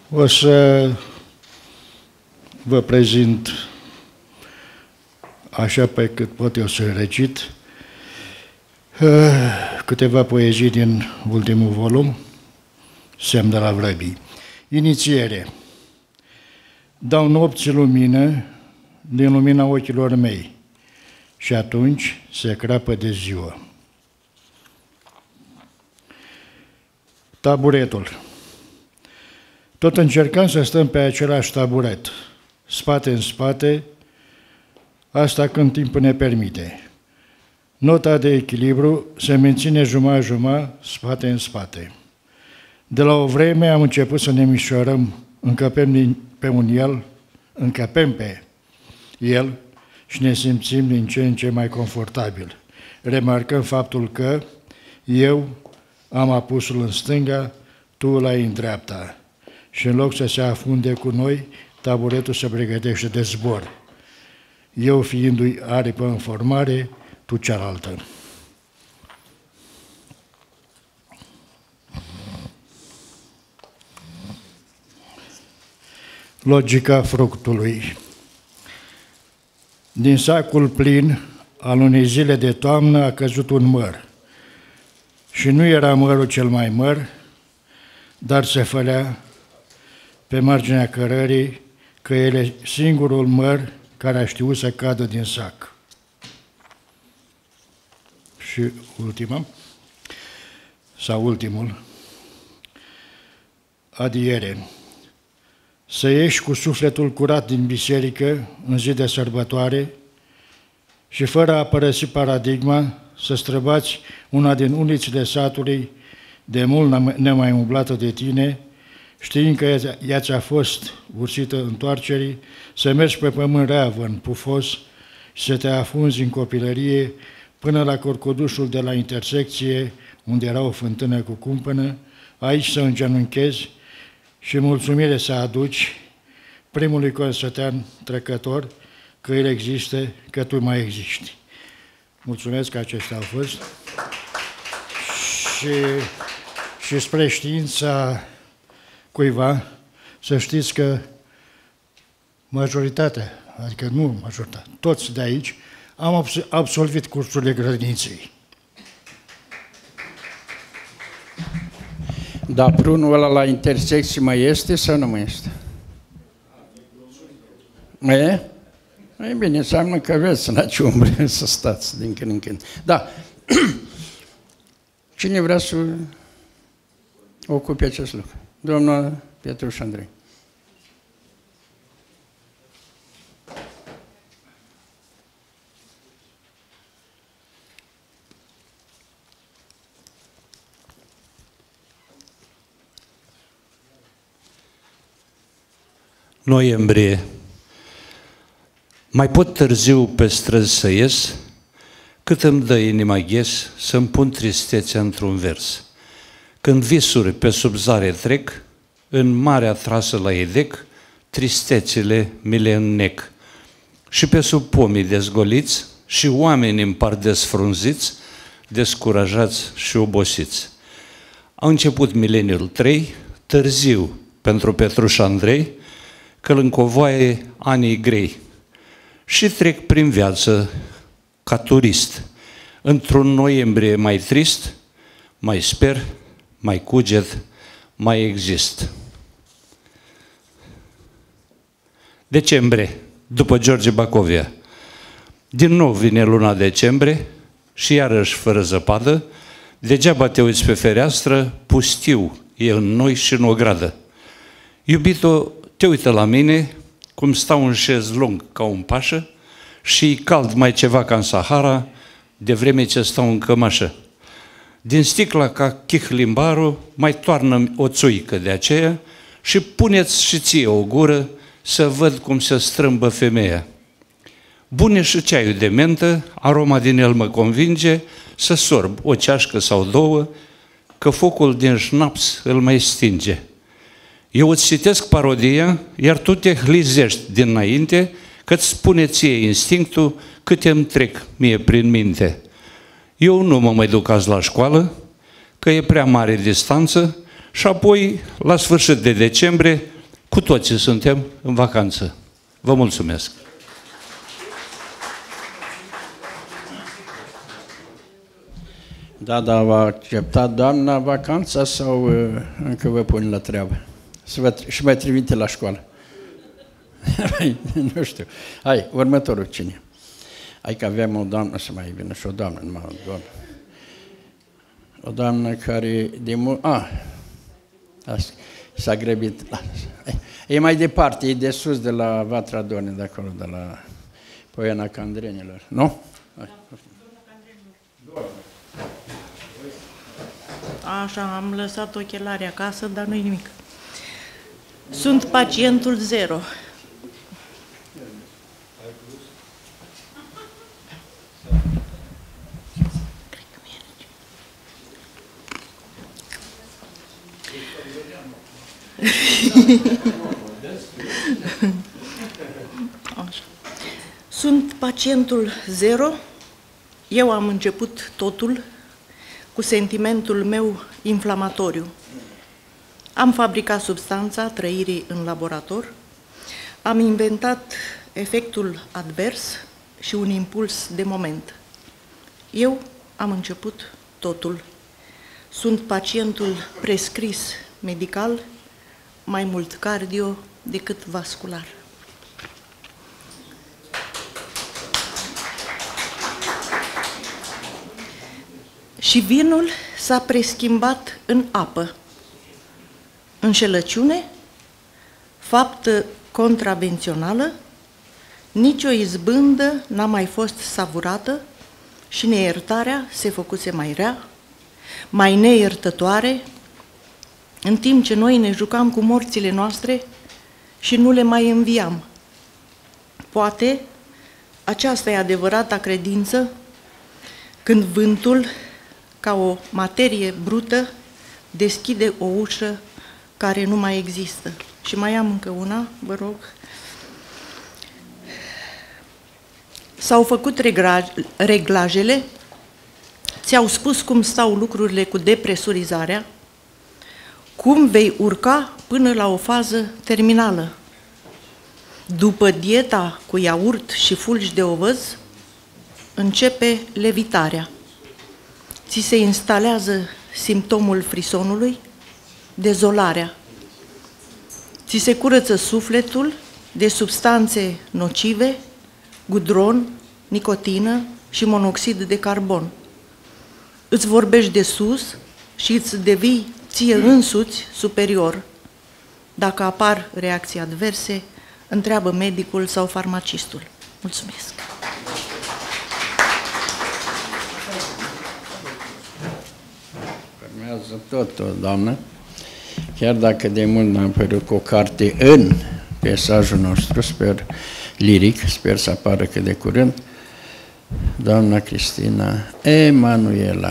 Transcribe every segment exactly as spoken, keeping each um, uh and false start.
O să vă prezint, așa pe cât pot eu să recit, câteva poezii din ultimul volum, Semn de la vrăbii. Inițiere. Dau nopții lumină din lumina ochilor mei și atunci se crapă de ziua. Taburetul. Tot încercăm să stăm pe același taburet, spate în spate, asta când timpul ne permite. Nota de echilibru se menține jumătate-jumătate, spate în spate. De la o vreme am început să ne mișorăm, încăpem pe un el, încăpem pe el și ne simțim din ce în ce mai confortabil. Remarcăm faptul că eu am apusul în stânga, tu îl ai în dreapta. Și în loc să se afunde cu noi, taburetul se pregătește de zbor. Eu fiindu-i aripă în formare, tu cealaltă. Logica fructului. Din sacul plin al unei zile de toamnă a căzut un măr. Și nu era mărul cel mai măr, dar se fălea pe marginea cărării că el e singurul măr care a știut să cadă din sac. Și ultima, sau ultimul, adiere. Să ieși cu sufletul curat din biserică în zi de sărbătoare și fără a părăsi paradigma, să străbați una din ulițele satului de mult nemai umblată de tine, știind că ea ți-a fost ursită întoarcerii, să mergi pe pământ reavăn, pufos și să te afunzi în copilărie până la corcodușul de la intersecție, unde era o fântână cu cumpănă, aici să îngenunchezi și mulțumire să aduci primului consătean trecător că el există, că tu mai existi. Mulțumesc că aceștia au fost. Și, și spre știința cuiva, să știți că majoritatea, adică nu majoritatea, toți de aici, am absolvit cursurile grădiniței. Dar prunul ăla la intersecție mai este sau nu mai este? Mai e? Mai bine, înseamnă că veți la ciumbre să stați din când în când. Da. Cine vrea să ocupe acest loc? Domnul Petruș Andrei. Noiembrie. Mai pot târziu pe străzi să ies, cât îmi dă inima ghes să-mi pun tristețea într-un vers. Când visuri pe sub zare trec, în marea trasă la edec, tristețile mi le înnec. Și pe sub pomii dezgoliți și oamenii îmi par desfrunziți, descurajați și obosiți. A început mileniul trei, târziu pentru Petruș Andrei, că-l încovoaie anii grei. Și trec prin viață ca turist, într-un noiembrie mai trist, mai sper, mai cuget, mai exist. Decembrie, după George Bacovia. Din nou vine luna decembrie și iarăși fără zăpadă, degeaba te uiți pe fereastră, pustiu e în noi și în ogradă. Iubito, te uită la mine, cum stau în șezlong ca un pașă și e cald mai ceva ca în Sahara, de vreme ce stau în cămașă. Din sticla ca chihlimbarul mai toarnă o țuică de aceea și puneți și ție o gură să văd cum se strâmbă femeia. Bune și ceaiul de mentă, aroma din el mă convinge să sorb o ceașcă sau două, că focul din șnaps îl mai stinge. Eu îți citesc parodia, iar tu te hlizești dinainte, că-ți spune ție instinctul câte îmi trec mie prin minte. Eu nu mă mai duc azi la școală, că e prea mare distanță, și apoi, la sfârșit de decembrie, cu toții suntem în vacanță. Vă mulțumesc! Da, dar v-a acceptat doamna vacanța sau uh, încă vă pun la treabă? Să vă, și mai trimite la școală. Nu știu. Hai, următorul cine? Hai că avem o doamnă, să mai vină și o doamnă, numai o doamnă. O doamnă care de mult... Ah, s-a grăbit. E mai departe, e de sus de la Vatra Dorne, de acolo, de la Poiana Candrenilor. Nu? Hai. Așa, am lăsat ochelarii acasă, dar nu-i nimic. Sunt pacientul zero. Așa. Sunt pacientul zero. Eu am început totul cu sentimentul meu inflamatoriu. Am fabricat substanța trăirii în laborator, am inventat efectul advers și un impuls de moment. Eu am început totul. Sunt pacientul prescris medical, mai mult cardio decât vascular. Și vinul s-a preschimbat în apă. Înșelăciune, faptă contravențională, nicio izbândă n-a mai fost savurată și neiertarea se făcuse mai rea, mai neiertătoare, în timp ce noi ne jucam cu morțile noastre și nu le mai înviam. Poate aceasta e adevărata credință când vântul, ca o materie brută, deschide o ușă care nu mai există. Și mai am încă una, vă rog. S-au făcut reglajele, ți-au spus cum stau lucrurile cu depresurizarea, cum vei urca până la o fază terminală. După dieta cu iaurt și fulgi de ovăz, începe levitarea. Ți se instalează simptomul frisonului, dezolarea. Ți se curăță sufletul de substanțe nocive, gudron, nicotină și monoxid de carbon. Îți vorbești de sus și îți devii ție însuți superior. Dacă apar reacții adverse, întreabă medicul sau farmacistul. Mulțumesc! Urmează tot, doamnă. Chiar dacă de mult n-am apărut cu o carte în peisajul nostru, sper, liric, sper să apară cât de curând, doamna Cristina Emanuela.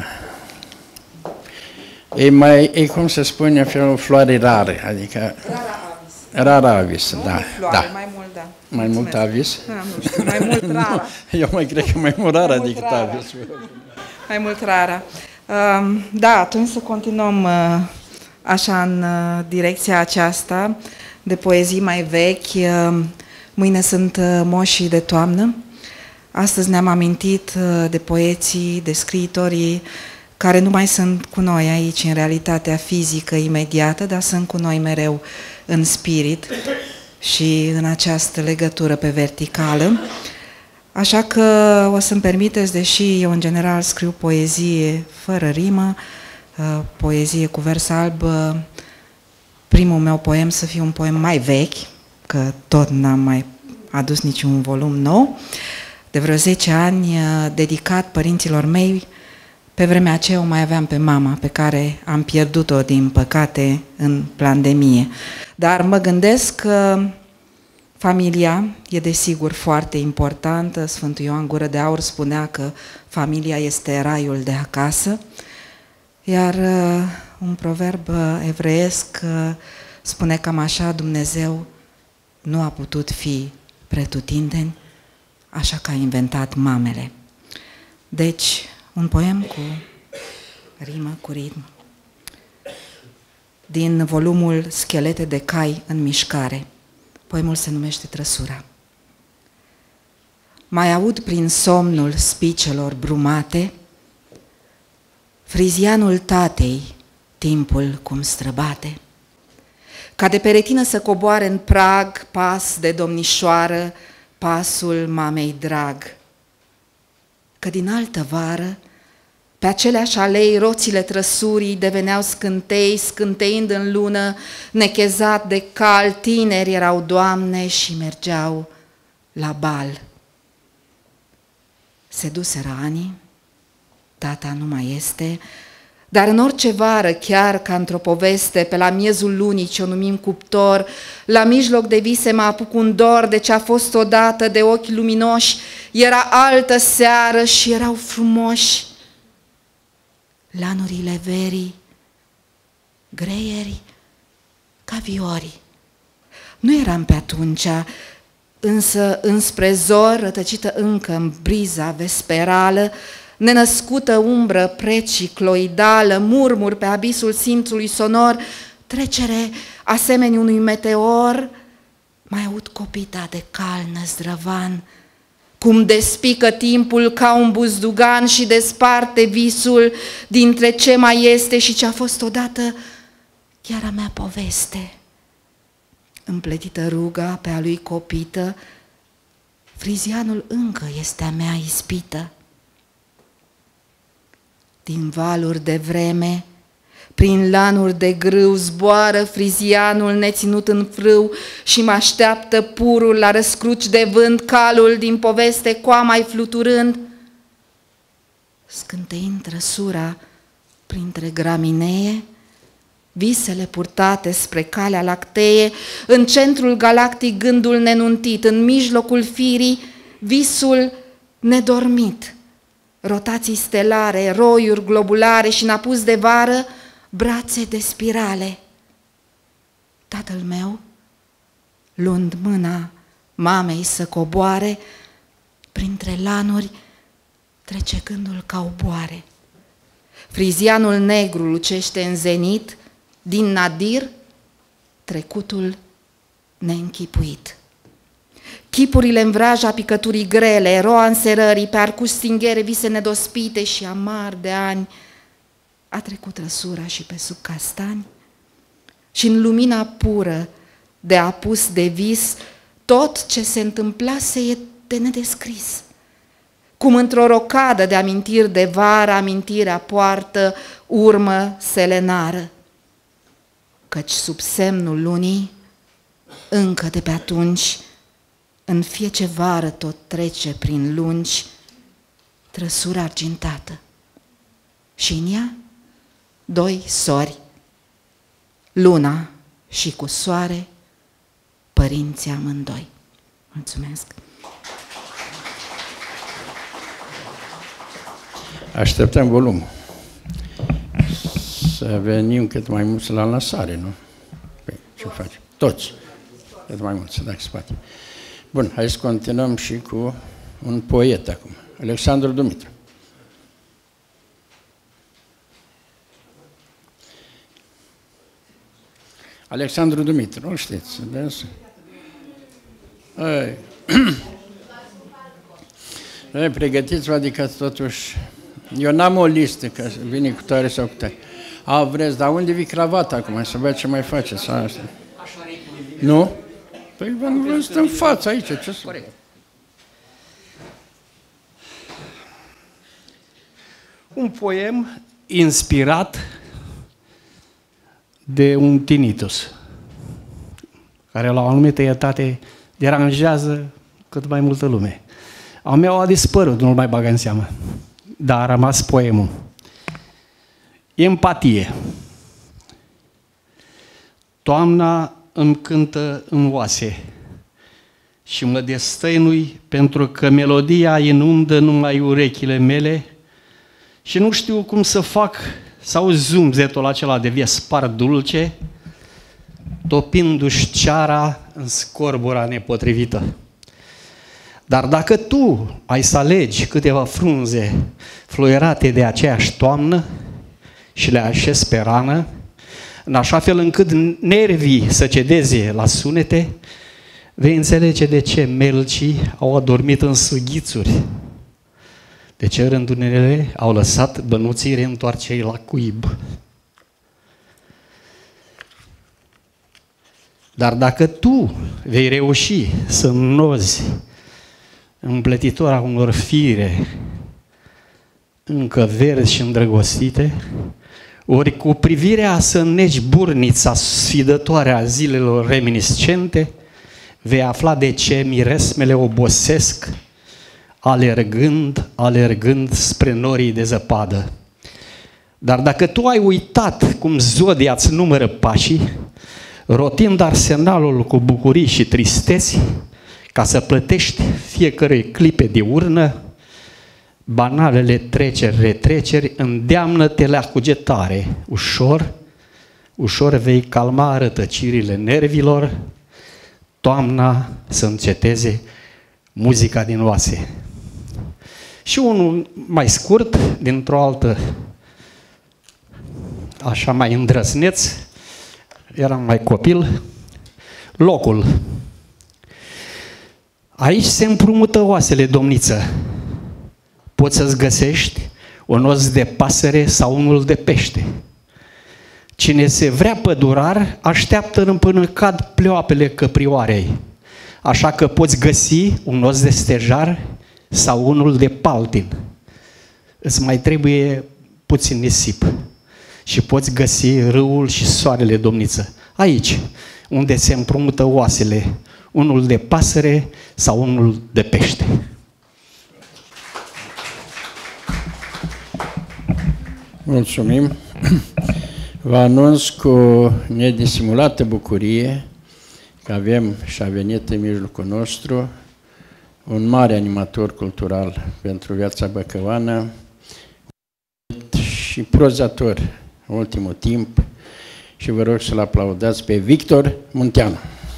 E mai, e cum se spune, o floare rară, adică... Rara avis. Rara avis, nu da. Floare, da. mai mult, da. Mai mult avis? Da, nu știu, mai mult rara. Nu, eu mai cred că mai mult rara mai decât mult rara. avis. Mai mult rara. Uh, da, atunci să continuăm uh, așa în uh, direcția aceasta de poezii mai vechi. Uh, mâine sunt uh, moșii de toamnă. Astăzi ne-am amintit uh, de poeții, de scriitorii care nu mai sunt cu noi aici în realitatea fizică imediată, dar sunt cu noi mereu în spirit și în această legătură pe verticală. Așa că o să-mi permiteți, deși eu în general scriu poezie fără rimă, poezie cu vers alb, primul meu poem să fie un poem mai vechi, că tot n-am mai adus niciun volum nou, de vreo zece ani, dedicat părinților mei. Pe vremea aceea o mai aveam pe mama, pe care am pierdut-o, din păcate, în pandemie. Dar mă gândesc că familia e desigur foarte importantă. Sfântul Ioan Gură de Aur spunea că familia este raiul de acasă, iar uh, un proverb evreiesc uh, spune cam așa: Dumnezeu nu a putut fi pretutindeni, așa că a inventat mamele. Deci, un poem cu rimă, cu ritm. din volumul Schelete de cai în mișcare. Poemul se numește Trăsura. Mai aud prin somnul spicelor brumate frizianul tatei, timpul cum străbate. Ca de peretină să coboare în prag, pas de domnișoară, pasul mamei drag. Că din altă vară, pe aceleași alei, roțile trăsurii deveneau scântei, scânteind în lună, nechezat de cal, tineri erau doamne și mergeau la bal. Se duseră ani, tata nu mai este, dar în orice vară, chiar ca într-o poveste, pe la miezul lunii ce o numim cuptor, la mijloc de vise mă apuc un dor de ce a fost odată de ochi luminoși, era altă seară și erau frumoși lanurile verii, greieri ca viori. Nu eram pe atunci, însă înspre zor, rătăcită încă în briza vesperală, nenăscută umbră precicloidală, murmur pe abisul simțului sonor, trecere asemeni unui meteor, mai aud copita de cal năzdrăvan, cum despică timpul ca un buzdugan și desparte visul dintre ce mai este și ce a fost odată chiar a mea poveste. Împletită ruga pe a lui copită, frizianul încă este a mea ispită. Din valuri de vreme, prin lanuri de grâu, zboară frizianul neținut în frâu și mă așteaptă purul la răscruci de vânt, calul din poveste coamai fluturând. Scânteind trăsura printre graminee, visele purtate spre calea lactee, în centrul galactic gândul nenuntit, în mijlocul firii visul nedormit. Rotații stelare, roiuri globulare și în apus de vară, brațe de spirale. Tatăl meu, luând mâna mamei să coboare, printre lanuri trece gândul ca o boare. Frizianul negru lucește în zenit, din nadir trecutul neînchipuit. Chipurile în vraja picăturii grele, roa înserării, pe arcuș stinghere, vise nedospite și amar de ani, a trecut răsura și pe sub castani și în lumina pură de apus de vis, tot ce se întâmplase e de nedescris. Cum într-o rocadă de amintiri de vară, amintirea poartă urmă selenară, căci sub semnul lunii, încă de pe atunci, în fiece vară tot trece prin lungi trăsura argintată și în ea doi sori, luna și cu soare, părinții amândoi. Mulțumesc! Așteptăm volumul. Să venim cât mai mulți la lansare, nu? Păi, ce facem? Toți. Cât mai mulți, dacă se poate. Bun, hai să continuăm și cu un poet acum. Alexandru Dumitru. Alexandru Dumitru, nu știți? Ai. Ai, pregătiți-vă, adică totuși... Eu n-am o listă, că vine cu tare sau cu tare. A, vreți, dar unde vii cravata acum? Să văd ce mai faceți. Asta. Nu? Păi vă stă în față aici, ce să... Un poem inspirat de un tinnitus, care la o anumită etate deranjează cât mai multă lume. Al meu a dispărut, nu-l mai bag în seamă, dar a rămas poemul. Empatie. Toamna îmi cântă în oase și mă destăinui pentru că melodia inundă numai urechile mele și nu știu cum să fac sau zumzetul acela de viespar dulce, topindu-și ceara în scorbura nepotrivită. Dar dacă tu ai să alegi câteva frunze fluierate de aceeași toamnă și le așezi pe rană, în așa fel încât nervii să cedeze la sunete, vei înțelege de ce melcii au adormit în sughițuri, de ce rândunele au lăsat bănuții reîntoarcei la cuib. Dar dacă tu vei reuși să înnozi împletitura unor fire încă verzi și îndrăgostite, ori cu privirea să înnegi burnița sfidătoare a zilelor reminiscente, vei afla de ce miresmele obosesc, alergând, alergând spre norii de zăpadă. Dar dacă tu ai uitat cum zodia îți numără pașii, rotind arsenalul cu bucurii și tristeți, ca să plătești fiecărei clipe de urnă, banalele treceri, retreceri, îndeamnă-te la cugetare. Ușor, ușor vei calma rătăcirile nervilor, toamna să înceteze muzica din oase. Și unul mai scurt, dintr-o altă, așa mai îndrăzneț, eram mai copil, locul. Aici se împrumută oasele, domniță. Poți să-ți găsești un os de pasăre sau unul de pește. Cine se vrea pădurar, așteaptă până cad pleoapele căprioarei. Așa că poți găsi un os de stejar sau unul de paltin. Îți mai trebuie puțin nisip. Și poți găsi râul și soarele, domniță. Aici, unde se împrumută oasele, unul de pasăre sau unul de pește. Mulțumim. Vă anunț cu nedisimulată bucurie că avem și a venit în mijlocul nostru un mare animator cultural pentru viața băcăuană și prozator în ultimul timp, și vă rog să-l aplaudați pe Victor Munteanu.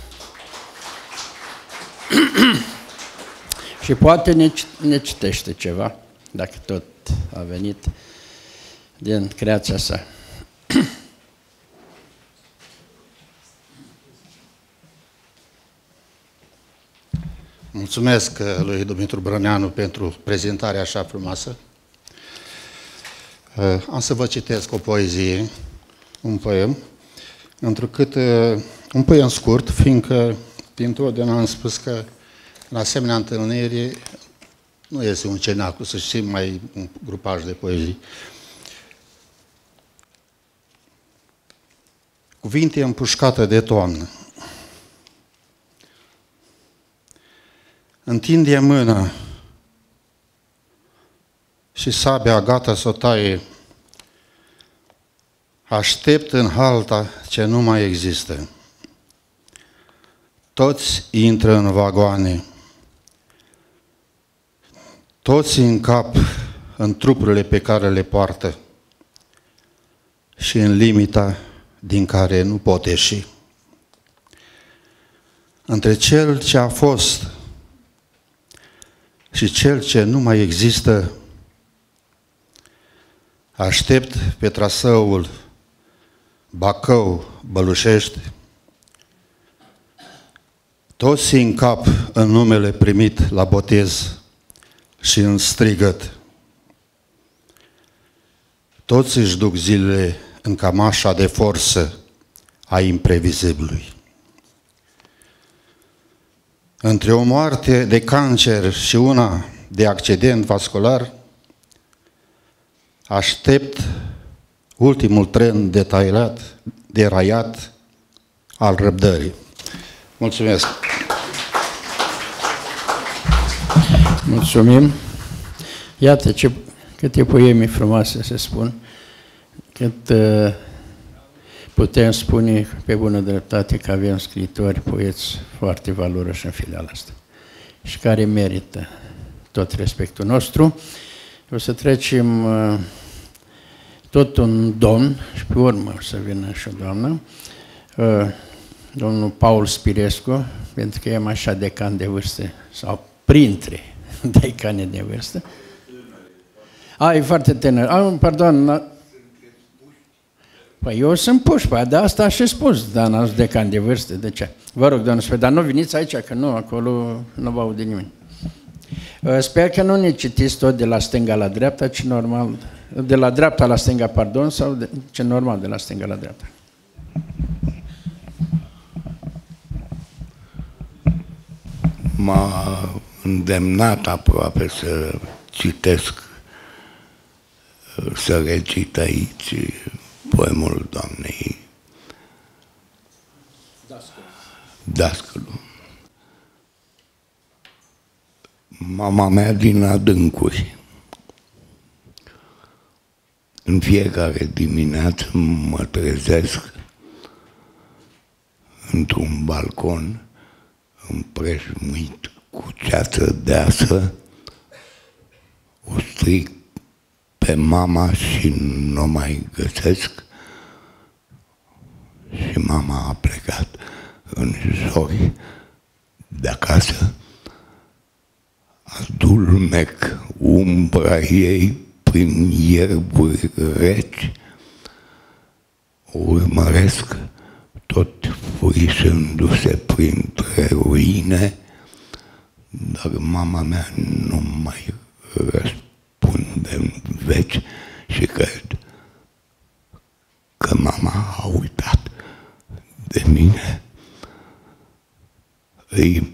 Și poate ne, ne citește ceva, dacă tot a venit din creația sa. Mulțumesc lui Dumitru Brăneanu pentru prezentarea așa frumoasă. Am să vă citesc o poezie, un poem, întrucât un poem scurt, fiindcă dintotdeauna am spus că în asemenea întâlniri nu este un cenaclu, să știm, mai un grupaj de poezii. Cuvinte împușcate de toamnă. Întinde mâna și sabia gata să o taie. Aștept în halta ce nu mai există. Toți intră în vagoane. Toți în cap în trupurile pe care le poartă și în limita din care nu pot ieși. Între cel ce a fost și cel ce nu mai există, aștept pe traseul Bacău-Bălușești. Toți în cap în numele primit la botez și în strigăt. Toți își duc zilele în cămașa de forță a imprevizibilului. Între o moarte de cancer și una de accident vascular, aștept ultimul tren detailat, deraiat al răbdării. Mulțumesc! Mulțumim! Iată ce, câte poeme frumoase se spun, cât uh, putem spune pe bună dreptate că avem scriitori, poeți foarte valoroși în filiala asta și care merită tot respectul nostru. O să trecem uh, tot un domn și pe urmă o să vină și o doamnă, uh, domnul Paul Spirescu, pentru că e mai așa decan de vârstă, sau printre decane de vârstă. A, e foarte tânăr. A, pardon. Păi eu sunt pușpa, de asta a și spus, Dana, judecan de vârstă, de ce? Vă rog, domnul Sfăr, dar nu veniți aici, că nu, acolo nu vă aude nimeni. Sper că nu ne citiți tot de la stânga la dreapta, ci normal, de la dreapta la stânga, pardon, sau de, ce normal de la stânga la dreapta. M-a îndemnat aproape să citesc, să recit aici poemul doamnei Dascălu. Mama mea din adâncuri. În fiecare dimineață mă trezesc într-un balcon împrejmuit cu ceață deasă, o strig pe mama și nu o mai găsesc și mama a plecat în zori de acasă. Adulmec umbra ei prin ierburi reci, o urmăresc tot furișându-se printre ruine, dar mama mea nu mai răspunde în veci și cred că mama a uitat de mine. Îi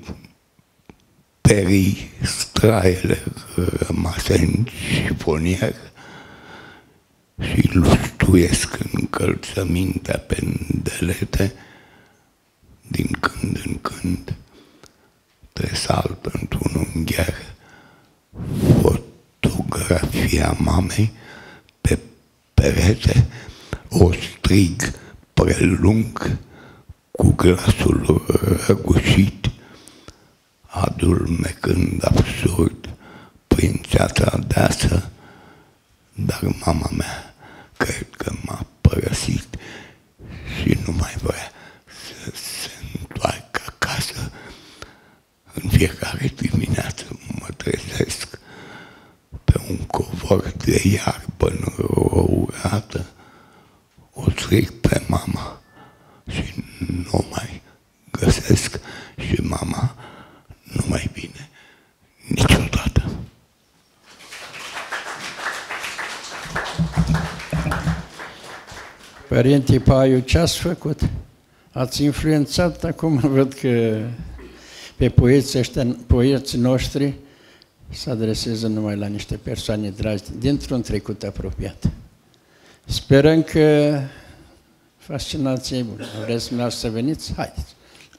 perii straiele rămase în șifonier și lustuiesc încălțămintea pendelete. Din când în când tresal într-un ungher fotografia mamei pe perete, o strig prelung cu glasul răgușit, adulmecând absurd prin ceața deasă, dar mama mea cred că m-a părăsit și nu mai vrea să se întoarcă acasă. În fiecare dimineață mă trezesc pe un covor de iarbă înrourată, o strig pe mama și nu o mai găsesc și mama nu mai vine niciodată. Părinte Paiu, ce ați făcut? Ați influențat, acum văd că pe poeții ăștia, poeții noștri se adresează numai la niște persoane dragi dintr-un trecut apropiat. Sperăm că fascinația e bună. Vreți dumneavoastră să veniți? Haideți!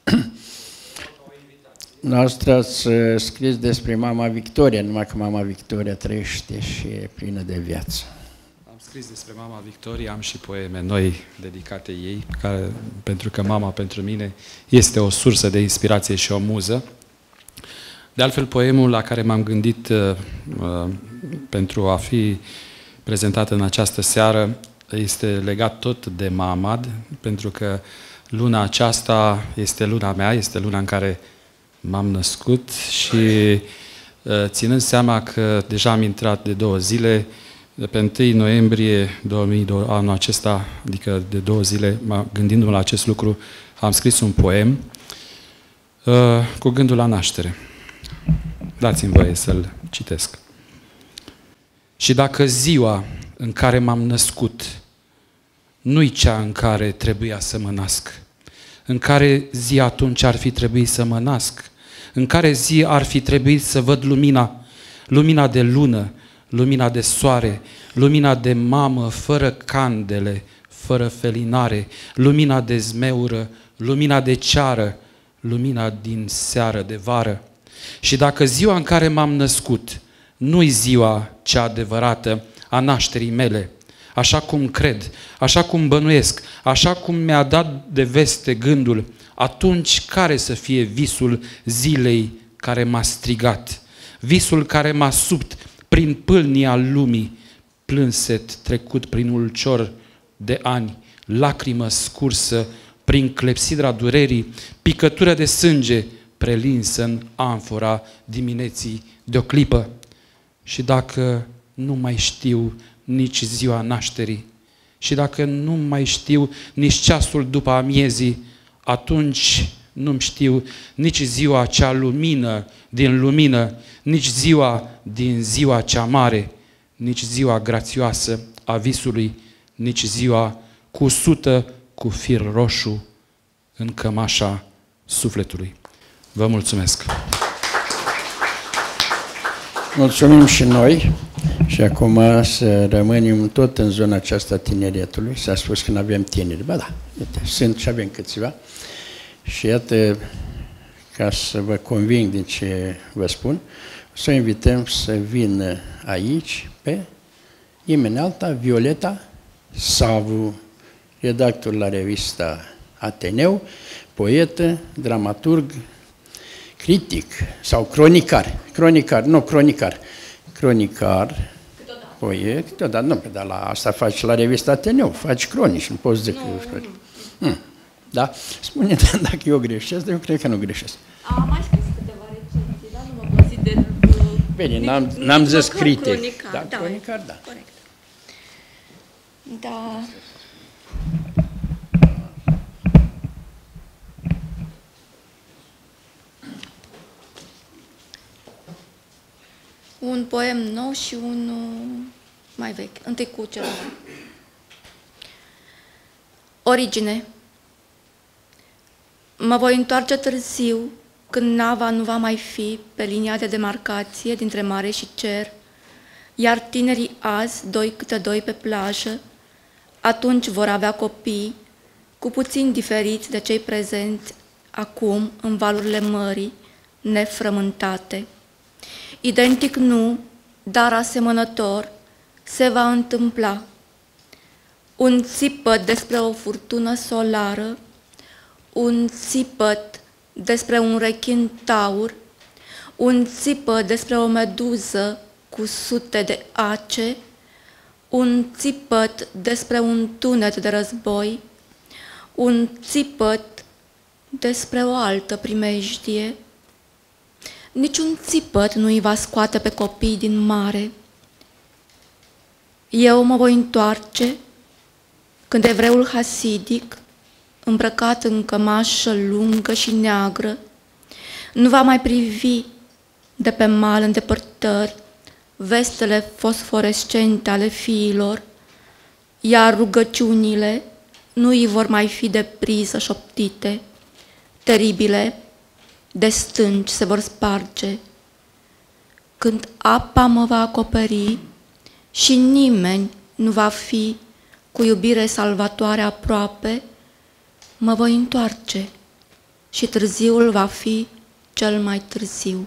Noastră ați scris despre mama Victoria, numai că mama Victoria trăiește și e plină de viață. Am scris despre mama Victoria, am și poeme noi dedicate ei, care, pentru că mama pentru mine este o sursă de inspirație și o muză. De altfel, poemul la care m-am gândit uh, uh, pentru a fi prezentat în această seară este legat tot de Mamad, pentru că luna aceasta este luna mea, este luna în care m-am născut și ținând seama că deja am intrat de două zile, de pe întâi noiembrie două mii doi, anul acesta, adică de două zile, gândindu-mă la acest lucru, am scris un poem cu gândul la naștere. Dați-mi voie să-l citesc. Și dacă ziua în care m-am născut nu-i cea în care trebuia să mă nasc, în care zi atunci ar fi trebuit să mă nasc, în care zi ar fi trebuit să văd lumina, lumina de lună, lumina de soare, lumina de mamă fără candele, fără felinare, lumina de zmeură, lumina de ceară, lumina din seară de vară. Și dacă ziua în care m-am născut nu-i ziua cea adevărată a nașterii mele, așa cum cred, așa cum bănuiesc, așa cum mi-a dat de veste gândul, atunci care să fie visul zilei care m-a strigat, visul care m-a subt prin pâlnia lumii, plânset trecut prin ulcior de ani, lacrimă scursă prin clepsidra durerii, picătură de sânge prelinsă în amfora dimineții de o clipă. Și dacă nu mai știu nici ziua nașterii și dacă nu mai știu nici ceasul după amiezii, atunci nu-mi știu nici ziua cea lumină din lumină, nici ziua din ziua cea mare, nici ziua grațioasă a visului, nici ziua cusută cu fir roșu în cămașa sufletului. Vă mulțumesc! Mulțumim și noi și acum să rămânem tot în zona aceasta tineretului. S-a spus că nu avem tineri. Ba da, uite, sunt și avem câțiva. Și iată, ca să vă conving din ce vă spun, o să invităm să vină aici pe nimeni alta, Violeta Savu, redactor la revista Ateneu, poetă, dramaturg, critic sau cronicar, cronicar, nu, cronicar, cronicar, poet, câteodată, nu, dar la asta faci la revista Ateneu, faci cronici, nu poți zic că... Hmm. Da? Spune dacă eu greșesc, dar eu cred că nu greșesc. Am mai scris câteva recenții, dar nu mă consider... Uh, Bine, n-am zis critic. Cronicar, da, da, cronicar, da. Corect. Da. Un poem nou și unul mai vechi. Întâi cu cel nou. Origine. Mă voi întoarce târziu, când nava nu va mai fi pe linia de demarcație dintre mare și cer, iar tinerii azi, doi câte doi pe plajă, atunci vor avea copii, cu puțin diferiți de cei prezenți acum în valurile mării, nefrământate. Identic nu, dar asemănător, se va întâmpla. Un țipăt despre o furtună solară, un țipăt despre un rechin taur, un țipăt despre o meduză cu sute de ace, un țipăt despre un tunet de război, un țipăt despre o altă primejdie. Niciun țipăt nu îi va scoate pe copii din mare. Eu mă voi întoarce când evreul hasidic, îmbrăcat în cămașă lungă și neagră, nu va mai privi de pe mal în depărtări vestele fosforescente ale fiilor, iar rugăciunile nu îi vor mai fi de priză șoptite, teribile, de stânci se vor sparge. Când apa mă va acoperi și nimeni nu va fi cu iubire salvatoare aproape, mă voi întoarce și târziul va fi cel mai târziu.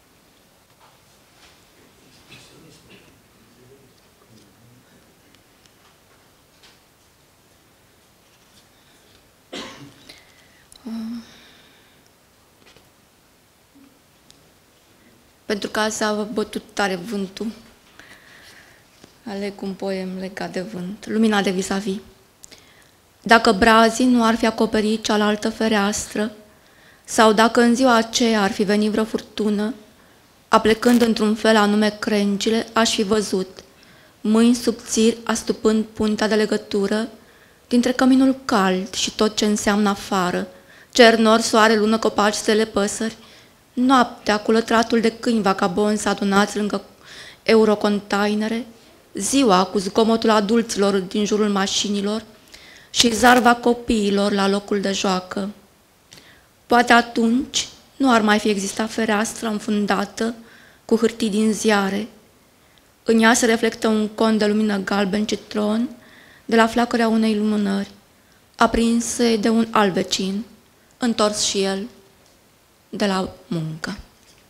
Pentru că azi a bătut tare vântul, aleg un poem legat de vânt, Lumina de vis-a-vis. Dacă brazii nu ar fi acoperit cealaltă fereastră, sau dacă în ziua aceea ar fi venit vreo furtună, aplecând într-un fel anume crengile, aș fi văzut mâini subțiri astupând puntea de legătură dintre căminul cald și tot ce înseamnă afară, cer, nor, soare, lună, copaci, stele, păsări, noaptea cu lătratul de câini vagabonzi adunați lângă eurocontainere, ziua cu zgomotul adulților din jurul mașinilor și zarva copiilor la locul de joacă. Poate atunci nu ar mai fi existat fereastră înfundată cu hârtii din ziare. În ea se reflectă un con de lumină galben citron de la flacărea unei lumânări, aprinse de un alt vecin, întors și el de la muncă.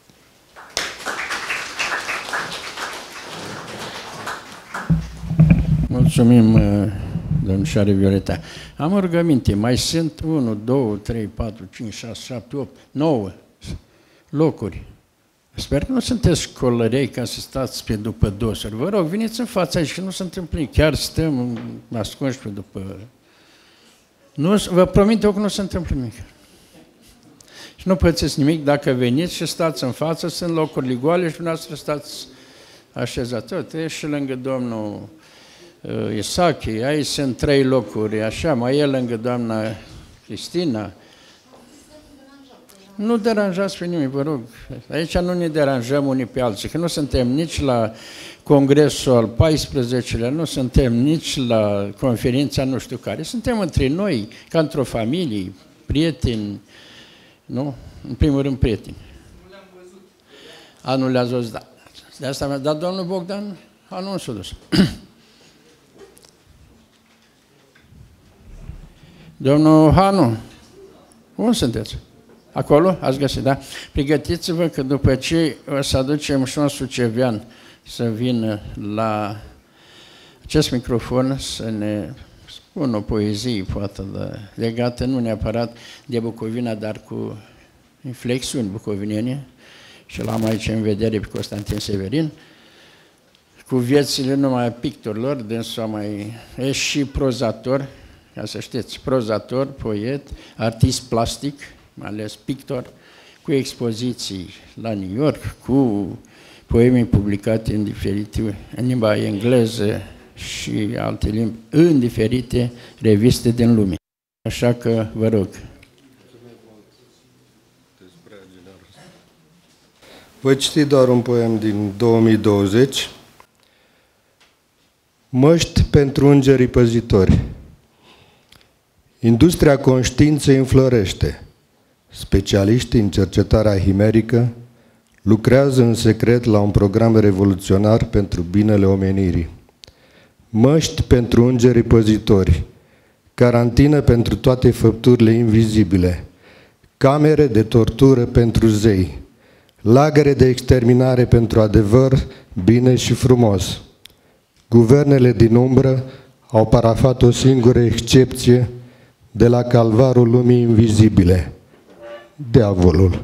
Mulțumim, domnișoare Violeta. Am o rugăminte. Mai sunt unu, doi, trei, patru, cinci, șase, șapte, opt, nouă locuri. Sper că nu sunteți școlărei ca să stați pe după dosuri. Vă rog, veniți în fața aici, că nu se întâmplă. Chiar stăm ascunși pe după... Nu, vă promit eu că nu se întâmplă nimic. Și nu pățiți nimic dacă veniți și stați în față, sunt locuri goale și dumneavoastră stați așezați. Tot, e și lângă domnul Isache, aici sunt trei locuri, așa, mai e lângă doamna Cristina. Nu deranjați pe nimeni, vă rog. Aici nu ne deranjăm unii pe alții, că nu suntem nici la congresul al paisprezecelea, nu suntem nici la conferința nu știu care. Suntem între noi, ca într-o familie, prieteni, nu? În primul rând prieteni. Nu le-am văzut. A, nu le-ați văzut, da. De asta mi-a dat domnul Bogdan anunțul dus. Domnul Hanu, unde sunteți? Acolo? Ați găsit, da? Pregătiți-vă că după ce o să aducem și un sucevean să vină la acest microfon să ne spună o poezie, poate, legată nu neapărat de Bucovina, dar cu inflexiuni bucovinene, și l-am aici în vedere pe Constantin Severin, cu viețile numai pictorilor, dânsul mai e și prozator, ca să știți, prozator, poet, artist plastic, mai ales pictor, cu expoziții la New York, cu poeme publicate în diferite, în limba engleză și alte limbi, în diferite reviste din lume. Așa că vă rog. Voi citi doar un poem din două mii douăzeci. Măști pentru îngerii păzitori. Industria conștiinței înflorește. Specialiștii în cercetarea himerică lucrează în secret la un program revoluționar pentru binele omenirii. Măști pentru îngerii păzitori, carantină pentru toate făpturile invizibile, camere de tortură pentru zei, lagăre de exterminare pentru adevăr, bine și frumos. Guvernele din umbră au parafat o singură excepție de la calvarul lumii invizibile, diavolul.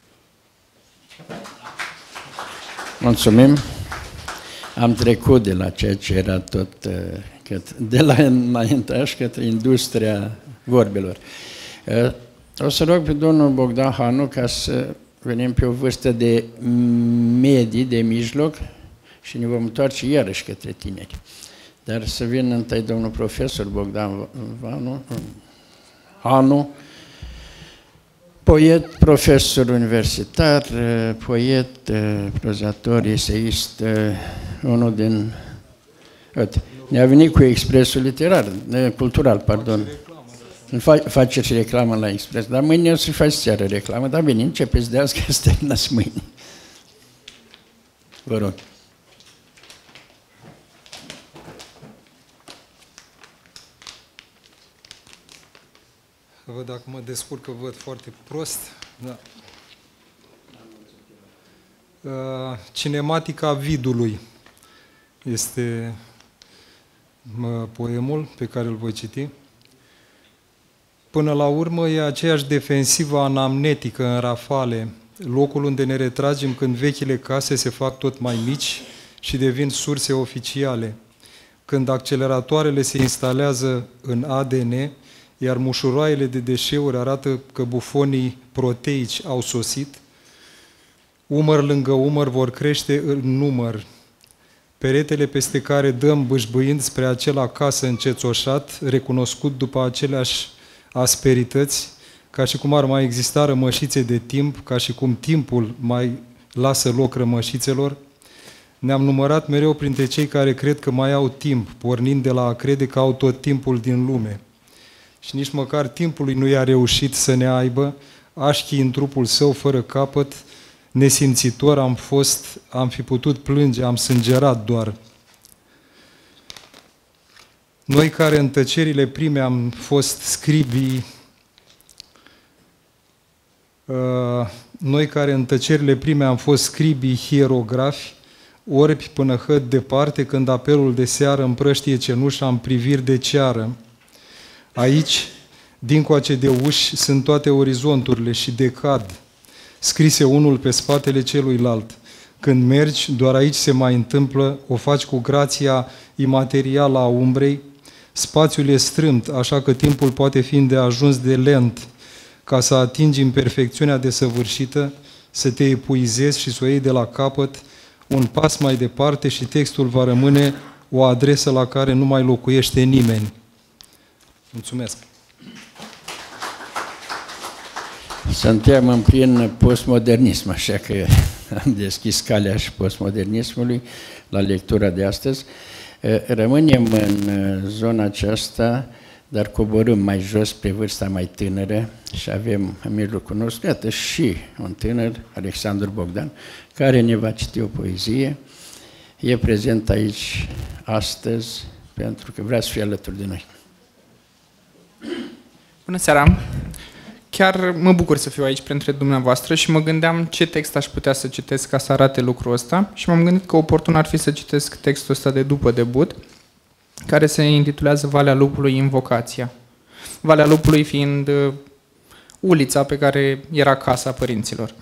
Mulțumim. Am trecut de la ceea ce era tot, de la înaintaș către industria vorbelor. O să rog pe domnul Bogdan Hanu ca să venim pe o vârstă de medii, de mijloc, și ne vom întoarce iarăși către tineri. Dar să vină întâi domnul profesor Bogdan Vanu, Hanu, poet, profesor universitar, poet, prozator, eseist, unul din... Ne-a venit cu Expresul literar, cultural, pardon. Faceți și reclamă la Expres, dar mâine o să faci seară reclamă, dar bine, începeți de azi, că să terminați mâine. Vă rog. Văd dacă mă descurc, că văd foarte prost. Da. Cinematica vidului este poemul pe care îl voi citi. Până la urmă e aceeași defensivă anamnetică în rafale, locul unde ne retragem când vechile case se fac tot mai mici și devin surse oficiale, când acceleratoarele se instalează în A D N, iar mușuroaiele de deșeuri arată că bufonii proteici au sosit, umăr lângă umăr vor crește în număr. Peretele peste care dăm bâșbâind spre acela casă încețoșat, recunoscut după aceleași asperități, ca și cum ar mai exista rămășițe de timp, ca și cum timpul mai lasă loc rămășițelor. Ne-am numărat mereu printre cei care cred că mai au timp, pornind de la a crede că au tot timpul din lume. Și nici măcar timpului nu i-a reușit să ne aibă, așchii în trupul său fără capăt, nesimțitor am fost, am fi putut plânge, am sângerat doar. Noi care în tăcerile prime am fost scribii, uh, noi care în tăcerile prime am fost scribii hierografi, orbi până hăt departe, când apelul de seară împrăștie cenușa în priviri de ceară. Aici, dincoace de uși, sunt toate orizonturile și decad, scrise unul pe spatele celuilalt. Când mergi, doar aici se mai întâmplă, o faci cu grația imaterială a umbrei, spațiul e strâmt, așa că timpul poate fi îndeajuns de lent, ca să atingi imperfecțiunea desăvârșită, să te epuizezi și să o iei de la capăt, un pas mai departe și textul va rămâne o adresă la care nu mai locuiește nimeni. Mulțumesc! Suntem în plin postmodernism, așa că am deschis calea și postmodernismului la lectura de astăzi. Rămânem în zona aceasta, dar coborâm mai jos pe vârsta mai tânără și avem în mijlocul nostru, iată, și un tânăr, Alexandru Bogdan, care ne va citi o poezie. E prezent aici astăzi pentru că vrea să fie alături de noi. Bună seara! Chiar mă bucur să fiu aici printre dumneavoastră și mă gândeam ce text aș putea să citesc ca să arate lucrul ăsta și m-am gândit că oportun ar fi să citesc textul ăsta de după debut, care se intitulează Valea Lupului, Invocația. Valea Lupului fiind uh, ulița pe care era casa părinților.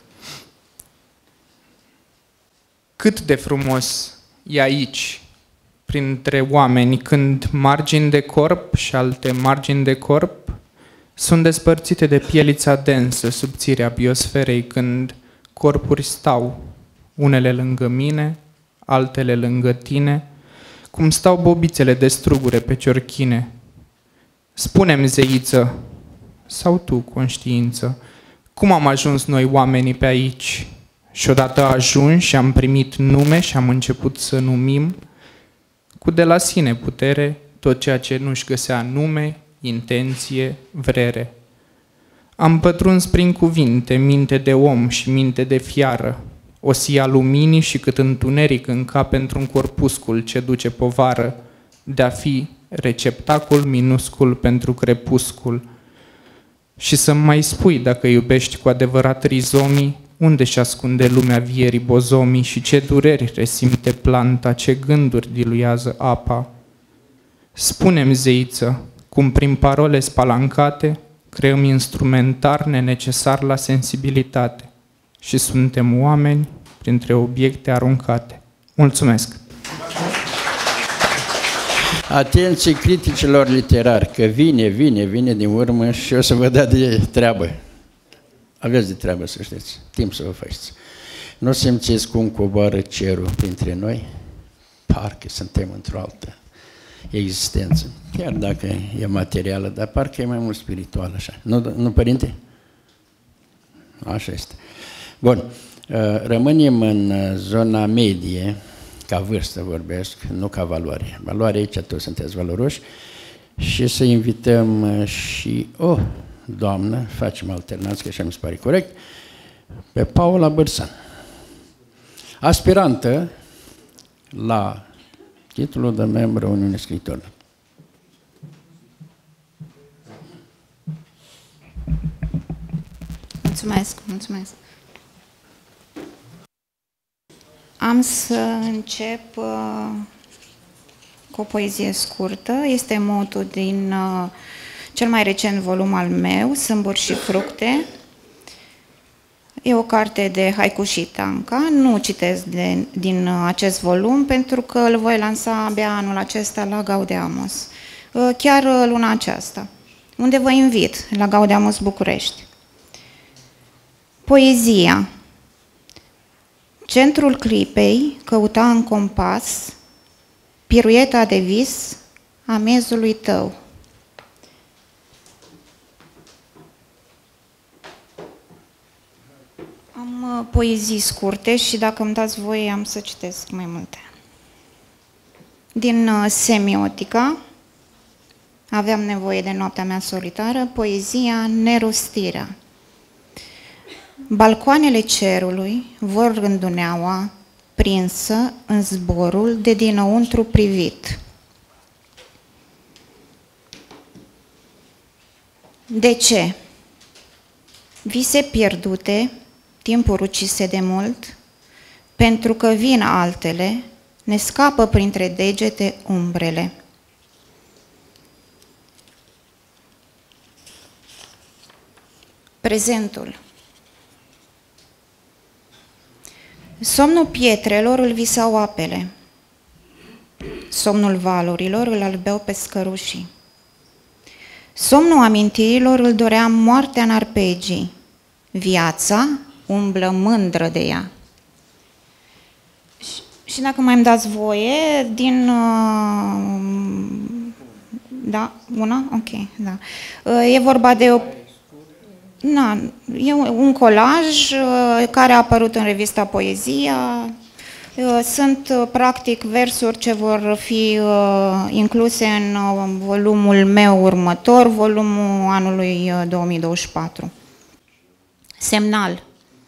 Cât de frumos e aici, printre oameni, când margini de corp și alte margini de corp sunt despărțite de pielița densă, subțirea biosferei, când corpuri stau, unele lângă mine, altele lângă tine, cum stau bobițele de strugure pe ciorchine. Spune-mi, zeiță, sau tu, conștiință, cum am ajuns noi oamenii pe aici? Și odată ajuns și am primit nume și am început să numim cu de la sine putere tot ceea ce nu-și găsea nume, intenție, vrere. Am pătruns prin cuvinte, minte de om și minte de fiară, o sia luminii și cât întuneric în cap pentru un corpuscul ce duce povară, de-a fi receptacul minuscul pentru crepuscul. Și să-mi mai spui, dacă iubești cu adevărat rizomii, unde și ascunde lumea vierii bozomii și ce dureri resimte planta, ce gânduri diluează apa. Spune-mi, zeiță, cum prin parole spalancate creăm instrumentar nenecesar la sensibilitate și suntem oameni printre obiecte aruncate. Mulțumesc! Atenție criticilor literari, că vine, vine, vine din urmă și o să vă dea de treabă. Aveți de treabă, să știți, timp să vă faceți. Nu simțiți cum coboară cerul printre noi? Parcă suntem într-o altă existență, chiar dacă e materială, dar parcă e mai mult spirituală așa. Nu, nu părinte? Așa este. Bun, rămânem în zona medie, ca vârstă vorbesc, nu ca valoare. Valoare aici toți sunteți valoroși și să invităm și o doamnă, facem alternați, că așa mi se pare corect, pe Paula Bărsan, aspirantă la titlul de membru a Uniunii Scriitorilor. Mulțumesc, mulțumesc. Am să încep uh, cu o poezie scurtă. Este motul din uh, cel mai recent volum al meu, Sâmburi și fructe. E o carte de haiku și tanka. Nu citesc de, din uh, acest volum pentru că îl voi lansa abia anul acesta la Gaudeamus. Uh, chiar uh, luna aceasta, unde vă invit, la Gaudeamus București. Poezia. Centrul clipei căuta în compas pirueta de vis a mezului tău. Am poezii scurte și dacă îmi dați voie am să citesc mai multe. Din semiotica, aveam nevoie de noaptea mea solitară, poezia Nerostirea. Balcoanele cerului vor rânduneaua, prinsă în zborul de dinăuntru privit. De ce? Vise pierdute, timpul ucise de mult, pentru că vin altele, ne scapă printre degete umbrele. Prezentul. Somnul pietrelor îl visau apele, somnul valurilor îl albeau pescărușii, somnul amintirilor îl dorea moartea în arpegii, viața umblă mândră de ea. Și dacă mai îmi dați voie, din... Da, una? Ok, da. E vorba de o... Na, e un colaj care a apărut în revista Poezia. Sunt, practic, versuri ce vor fi incluse în volumul meu următor, volumul anului două mii douăzeci și patru. Semnal.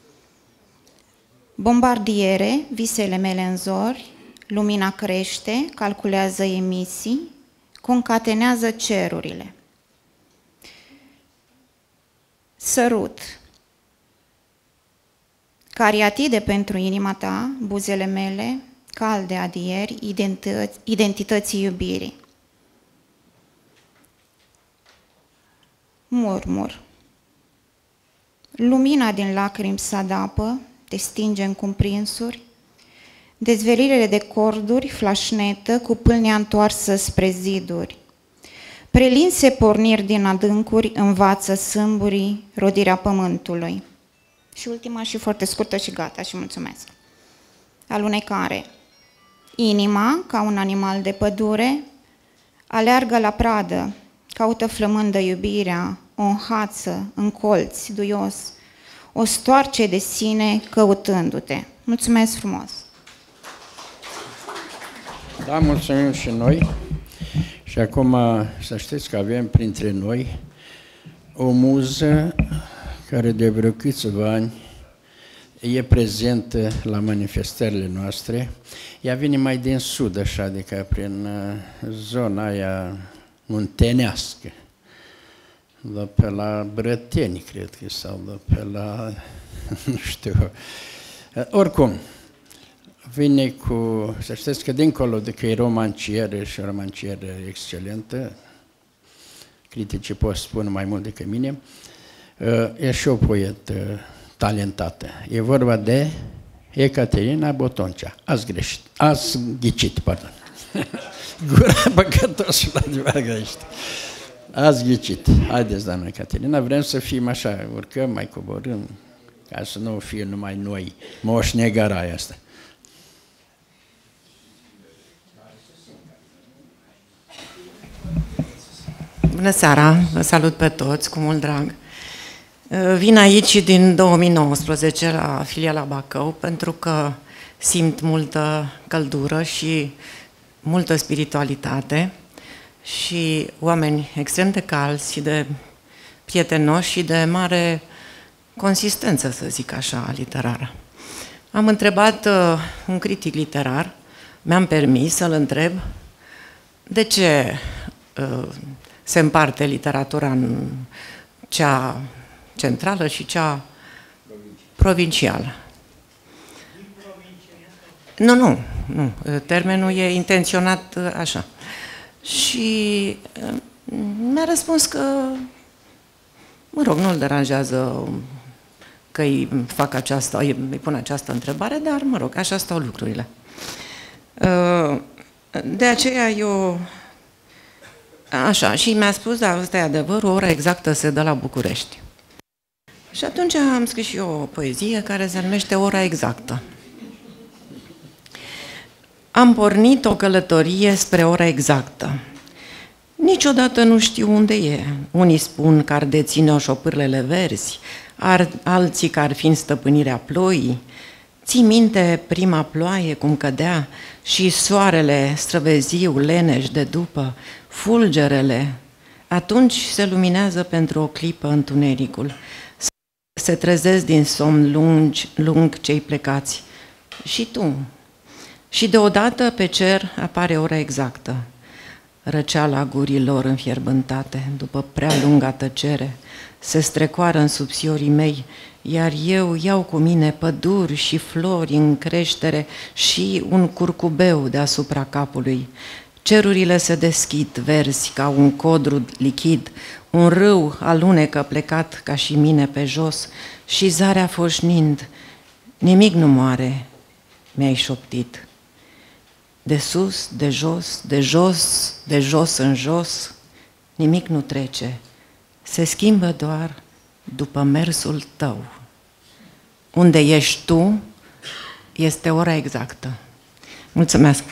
Bombardiere, visele mele în zori, lumina crește, calculează emisii, concatenează cerurile. Sărut. Cariatide pentru inima ta, buzele mele, calde adieri, identități, identității iubirii. Murmur. Lumina din lacrimi se adapă, te stinge în cumprinsuri, dezvelirile de corduri flașnetă cu pâlnea întoarsă spre ziduri. Prelinse porniri din adâncuri învață sâmburii rodirea pământului. Și ultima și foarte scurtă și gata și mulțumesc. Alunecare. Inima, ca un animal de pădure, aleargă la pradă, caută flămândă iubirea, o înhață în colți, duios, o stoarce de sine căutându-te. Mulțumesc frumos! Da, mulțumim și noi. Și acum să știți că avem printre noi o muză care de vreo câțiva ani e prezentă la manifestările noastre. Ea vine mai din sud, așa, adică prin zona aia muntenească, de pe la Brăteni, cred că, sau de pe la, nu știu, oricum, vine cu, să știți că dincolo de că e romancieră și o romancieră excelentă, criticii pot spune mai mult decât mine, e și o poetă talentată. E vorba de Ecaterina Botoncea. Ați greșit, ați ghicit, pardon. Gura păcătoșilor de greșit. Ați ghicit. Haideți, doamna Ecaterina, vrem să fim așa, urcăm, mai coborâm, ca să nu fie numai noi, moșnegaraia asta. Bună seara, vă salut pe toți, cu mult drag. Vin aici din două mii nouăsprezece la filiala Bacău pentru că simt multă căldură și multă spiritualitate și oameni extrem de calzi și de prietenoși și de mare consistență, să zic așa, literară. Am întrebat uh, un critic literar, mi-am permis să-l întreb de ce uh, se împarte literatura în cea centrală și cea provincială. Nu, nu, nu. Termenul e intenționat așa. Și mi-a răspuns că, mă rog, nu-l deranjează că îi fac aceasta, îi pun această întrebare, dar, mă rog, așa stau lucrurile. De aceea eu... Așa, și mi-a spus, da, ăsta e adevărul, ora exactă se dă la București. Și atunci am scris și eu o poezie care se numește Ora exactă. Am pornit o călătorie spre ora exactă. Niciodată nu știu unde e. Unii spun că ar deține-o șopârlele verzi, ar, alții că ar fi în stăpânirea ploii. Ții minte prima ploaie cum cădea și soarele străveziu, leneș de după, fulgerele. Atunci se luminează pentru o clipă întunericul. Se trezesc din somn lungi, lung cei plecați. Și tu. Și deodată pe cer apare ora exactă. Răceala gurilor înfierbântate, după prea lunga tăcere, se strecoară în subțiorii mei, iar eu iau cu mine păduri și flori în creștere și un curcubeu deasupra capului. Cerurile se deschid, verzi ca un codru lichid, un râu alunecă plecat ca și mine pe jos și zarea foșnind. Nimic nu moare, mi-ai șoptit. De sus, de jos, de jos, de jos în jos, nimic nu trece. Se schimbă doar după mersul tău. Unde ești tu, este ora exactă. Mulțumesc!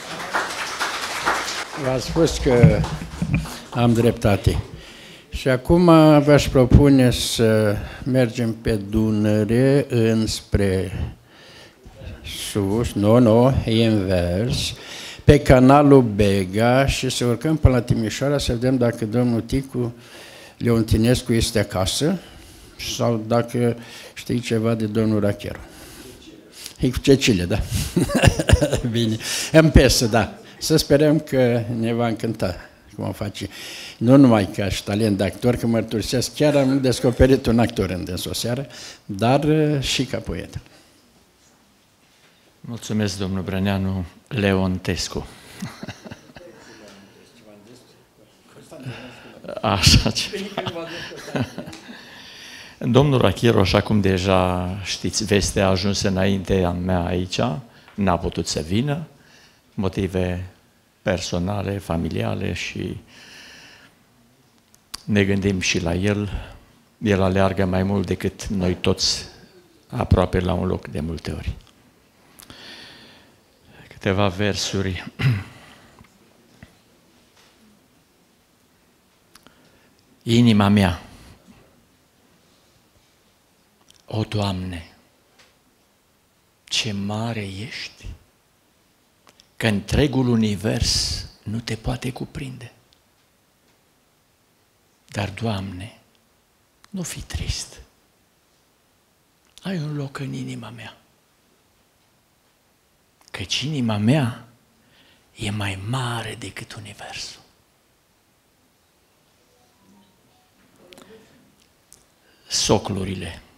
V-ați spus că am dreptate. Și acum v-aș propune să mergem pe Dunăre înspre sus, nu, nu, invers, pe canalul Bega și să urcăm până la Timișoara să vedem dacă domnul Ticu Leontinescu este acasă sau dacă știi ceva de domnul Racheru. E cu Cecilia, da? Bine. În pesă, da. Să sperăm că ne va încânta cum o face. Nu numai ca și talent de actor, că mărturisesc, chiar am descoperit un actor în dânsul seară, dar și ca poet. Mulțumesc, domnul Brăneanu Leontescu. Așa ceva. Domnul Racheru, așa cum deja știți, vestea a ajuns înaintea mea aici, n-a putut să vină, motive personale, familiale și ne gândim și la el. El aleargă mai mult decât noi toți, aproape la un loc de multe ori. Câteva versuri. Inima mea, o, Doamne, ce mare ești, că întregul univers nu te poate cuprinde. Dar, Doamne, nu fi trist. Ai un loc în inima mea. Căci inima mea e mai mare decât universul. Soclurile.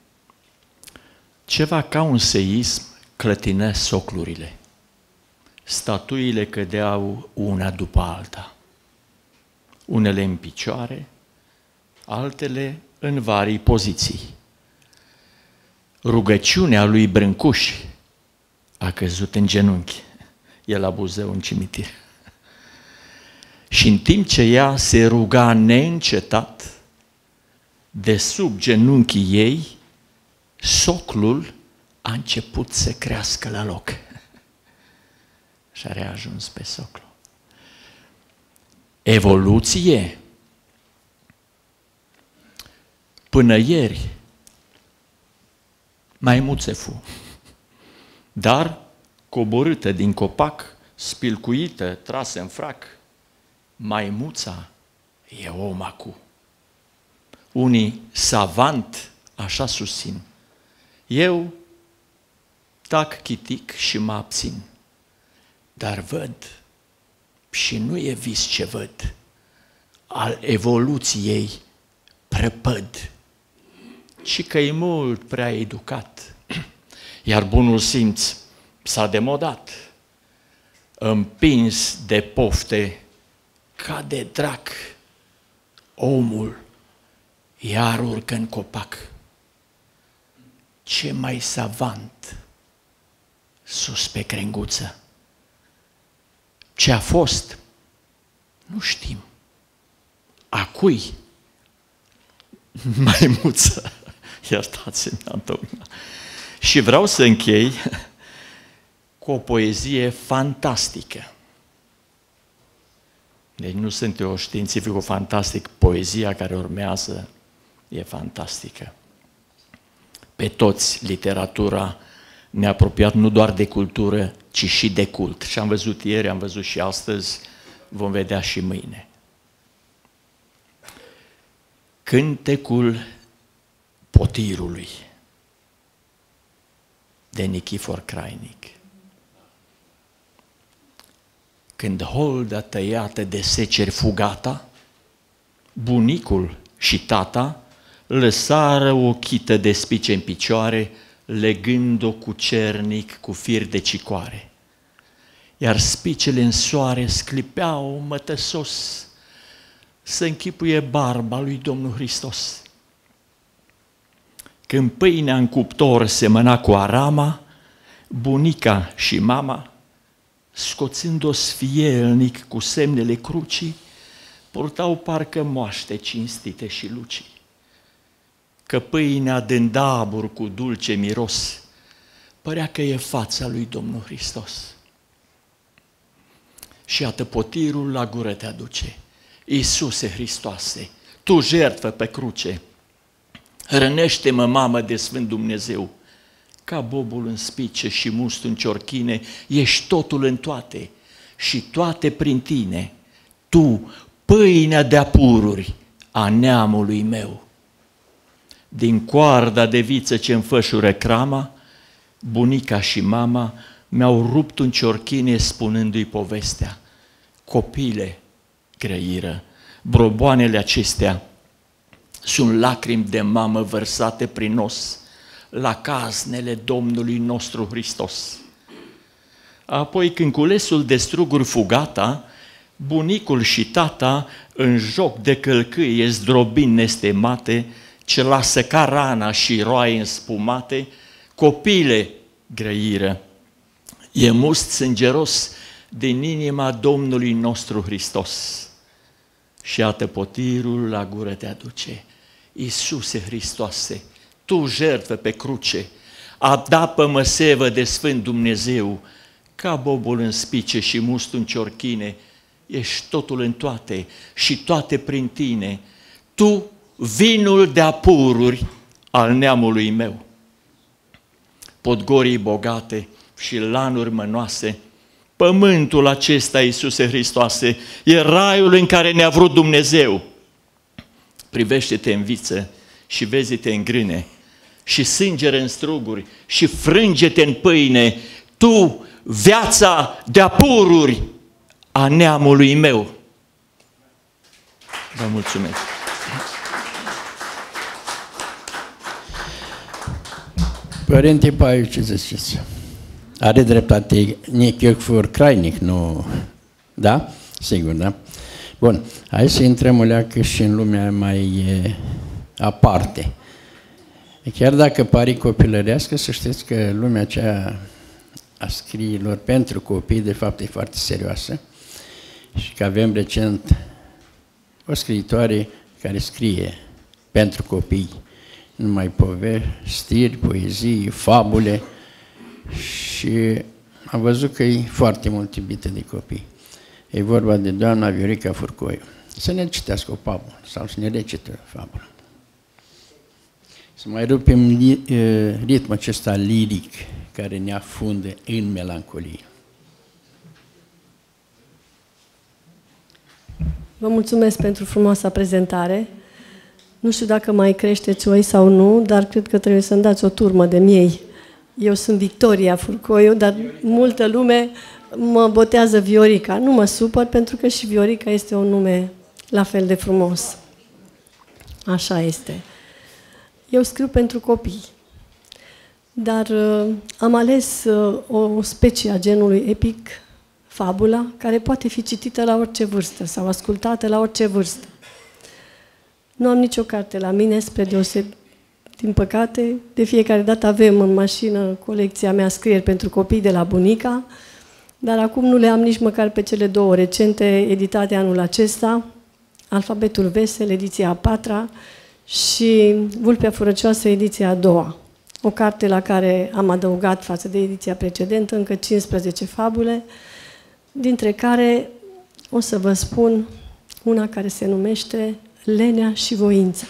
Ceva ca un seism clătină soclurile. Statuile cădeau una după alta. Unele în picioare, altele în varii poziții. Rugăciunea lui Brâncuș a căzut în genunchi. El a Buzău în cimitir. Și în timp ce ea se ruga neîncetat, de sub genunchii ei, soclul a început să crească la loc. Și a reajuns pe soclu. Evoluție. Până ieri, maimuțe fu, dar coborâtă din copac, spilcuită, trasă în frac, maimuța e om acu. Unii savant așa susțin. Eu tac chitic și mă abțin, dar văd și nu e vis ce văd, al evoluției prăpăd, ci că e mult prea educat, iar bunul simț s-a demodat, împins de pofte ca de drac, omul iar urcă în copac. Ce mai savant sus pe crenguță. Ce a fost? Nu știm. A cui? Maimuță. Iertați-mi, Antona. Și vreau să închei cu o poezie fantastică. Deci nu sunt eu științificul fantastic, poezia care urmează e fantastică. Pe toți literatura ne-a apropiat nu doar de cultură, ci și de cult. Și am văzut ieri, am văzut și astăzi, vom vedea și mâine. Cântecul potirului de Nichifor Crainic. Când holda tăiată de seceri fugata, bunicul și tata lăsară o chită de spice în picioare, legând-o cu cernic cu fir de cicoare. Iar spicele în soare sclipeau mătăsos să închipuie barba lui Domnul Hristos. Când pâinea în cuptor semăna cu arama, bunica și mama, scoțând-o sfielnic cu semnele crucii, purtau parcă moaște cinstite și lucii. Că pâinea dând abur cu dulce miros, părea că e fața lui Domnul Hristos. și iată potirul la gură te aduce. Iisuse Hristoase, Tu jertfă pe cruce, rănește-mă, mamă de Sfânt Dumnezeu, ca bobul în spice și mustul în ciorchine, ești totul în toate și toate prin Tine, Tu, pâinea de-a pururi a neamului meu. Din coarda de viță ce înfășură crama, bunica și mama mi-au rupt un ciorchine spunându-i povestea. Copile, grăiră, broboanele acestea sunt lacrimi de mamă vărsate prin os la caznele Domnului nostru Hristos. Apoi când culesul de struguri fugata, bunicul și tata în joc de călcâie zdrobind nestemate, ce lasă ca rana și roaie înspumate, copile, grăiră, e must sângeros din inima Domnului nostru Hristos. Și iată potirul la gură te aduce. Iisuse Hristoase, Tu jertfă pe cruce, adapă-mă sevă de Sfânt Dumnezeu, ca bobul în spice și mustul în ciorchine, ești totul în toate și toate prin Tine, Tu, vinul de apururi al neamului meu. Podgorii bogate și lanuri mănoase, pământul acesta, Iisuse Hristoase, e raiul în care ne-a vrut Dumnezeu. Privește-te în viță și vezi-te în grâne și sângere în struguri și frânge-te în pâine, Tu, viața de-a pururi a neamului meu. Vă mulțumesc. Părinte Paiu, ce ziceți? Are dreptate Nichifor Crainic, nu... Da? Sigur, da? Bun, hai să intrăm o leacă și în lumea mai e, aparte. Chiar dacă pare copilărească, să știți că lumea aceea a scriilor pentru copii, de fapt, e foarte serioasă și că avem recent o scriitoare care scrie pentru copii, numai povestiri, poezii, fabule și am văzut că e foarte mult iubită de copii. E vorba de doamna Viorica Furcoiu. Să ne citească o fabulă sau să ne recită fabulă. Să mai rupem ritmul acesta liric care ne afunde în melancolie. Vă mulțumesc pentru frumoasa prezentare. Nu știu dacă mai creșteți oi sau nu, dar cred că trebuie să-mi dați o turmă de miei. Eu sunt Victoria Furcoiu, dar multă lume mă botează Viorica. Nu mă supăr, pentru că și Viorica este un nume la fel de frumos. Așa este. Eu scriu pentru copii, dar uh, am ales uh, o specie a genului epic, fabula, care poate fi citită la orice vârstă sau ascultată la orice vârstă. Nu am nicio carte la mine, spre deosebire, din păcate, de fiecare dată avem în mașină colecția mea scrieri pentru copii de la bunica, dar acum nu le am nici măcar pe cele două recente, editate anul acesta, Alfabetul Vesel, ediția a patra, și Vulpea Furăcioasă, ediția a doua. O carte la care am adăugat față de ediția precedentă încă cincisprezece fabule, dintre care o să vă spun una care se numește Lenea și voința.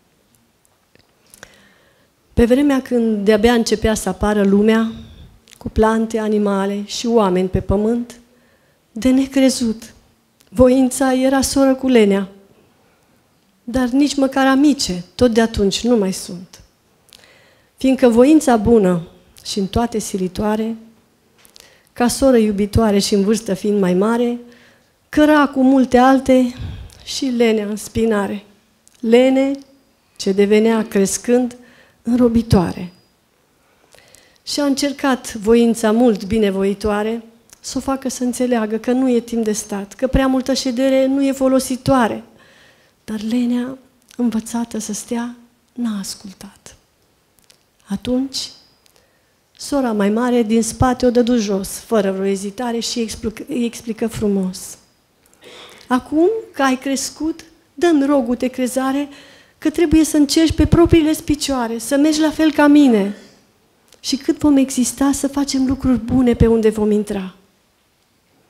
Pe vremea când de-abia începea să apară lumea, cu plante, animale și oameni pe pământ, de necrezut, voința era soră cu lenea. Dar nici măcar amice, tot de atunci nu mai sunt. Fiindcă voința bună și în toate silitoare, ca soră iubitoare și în vârstă fiind mai mare, căra cu multe alte și lenea în spinare. Lene ce devenea crescând înrobitoare. Și a încercat voința mult binevoitoare să o facă să înțeleagă că nu e timp de stat, că prea multă ședere nu e folositoare. Dar lenea, învățată să stea, n-a ascultat. Atunci, sora mai mare din spate o dădu jos, fără vreo ezitare, și îi explică, îi explică frumos. Acum că ai crescut, dă-mi rogul-te crezare că trebuie să încerci pe propriile picioare, să mergi la fel ca mine. Și cât vom exista, să facem lucruri bune pe unde vom intra.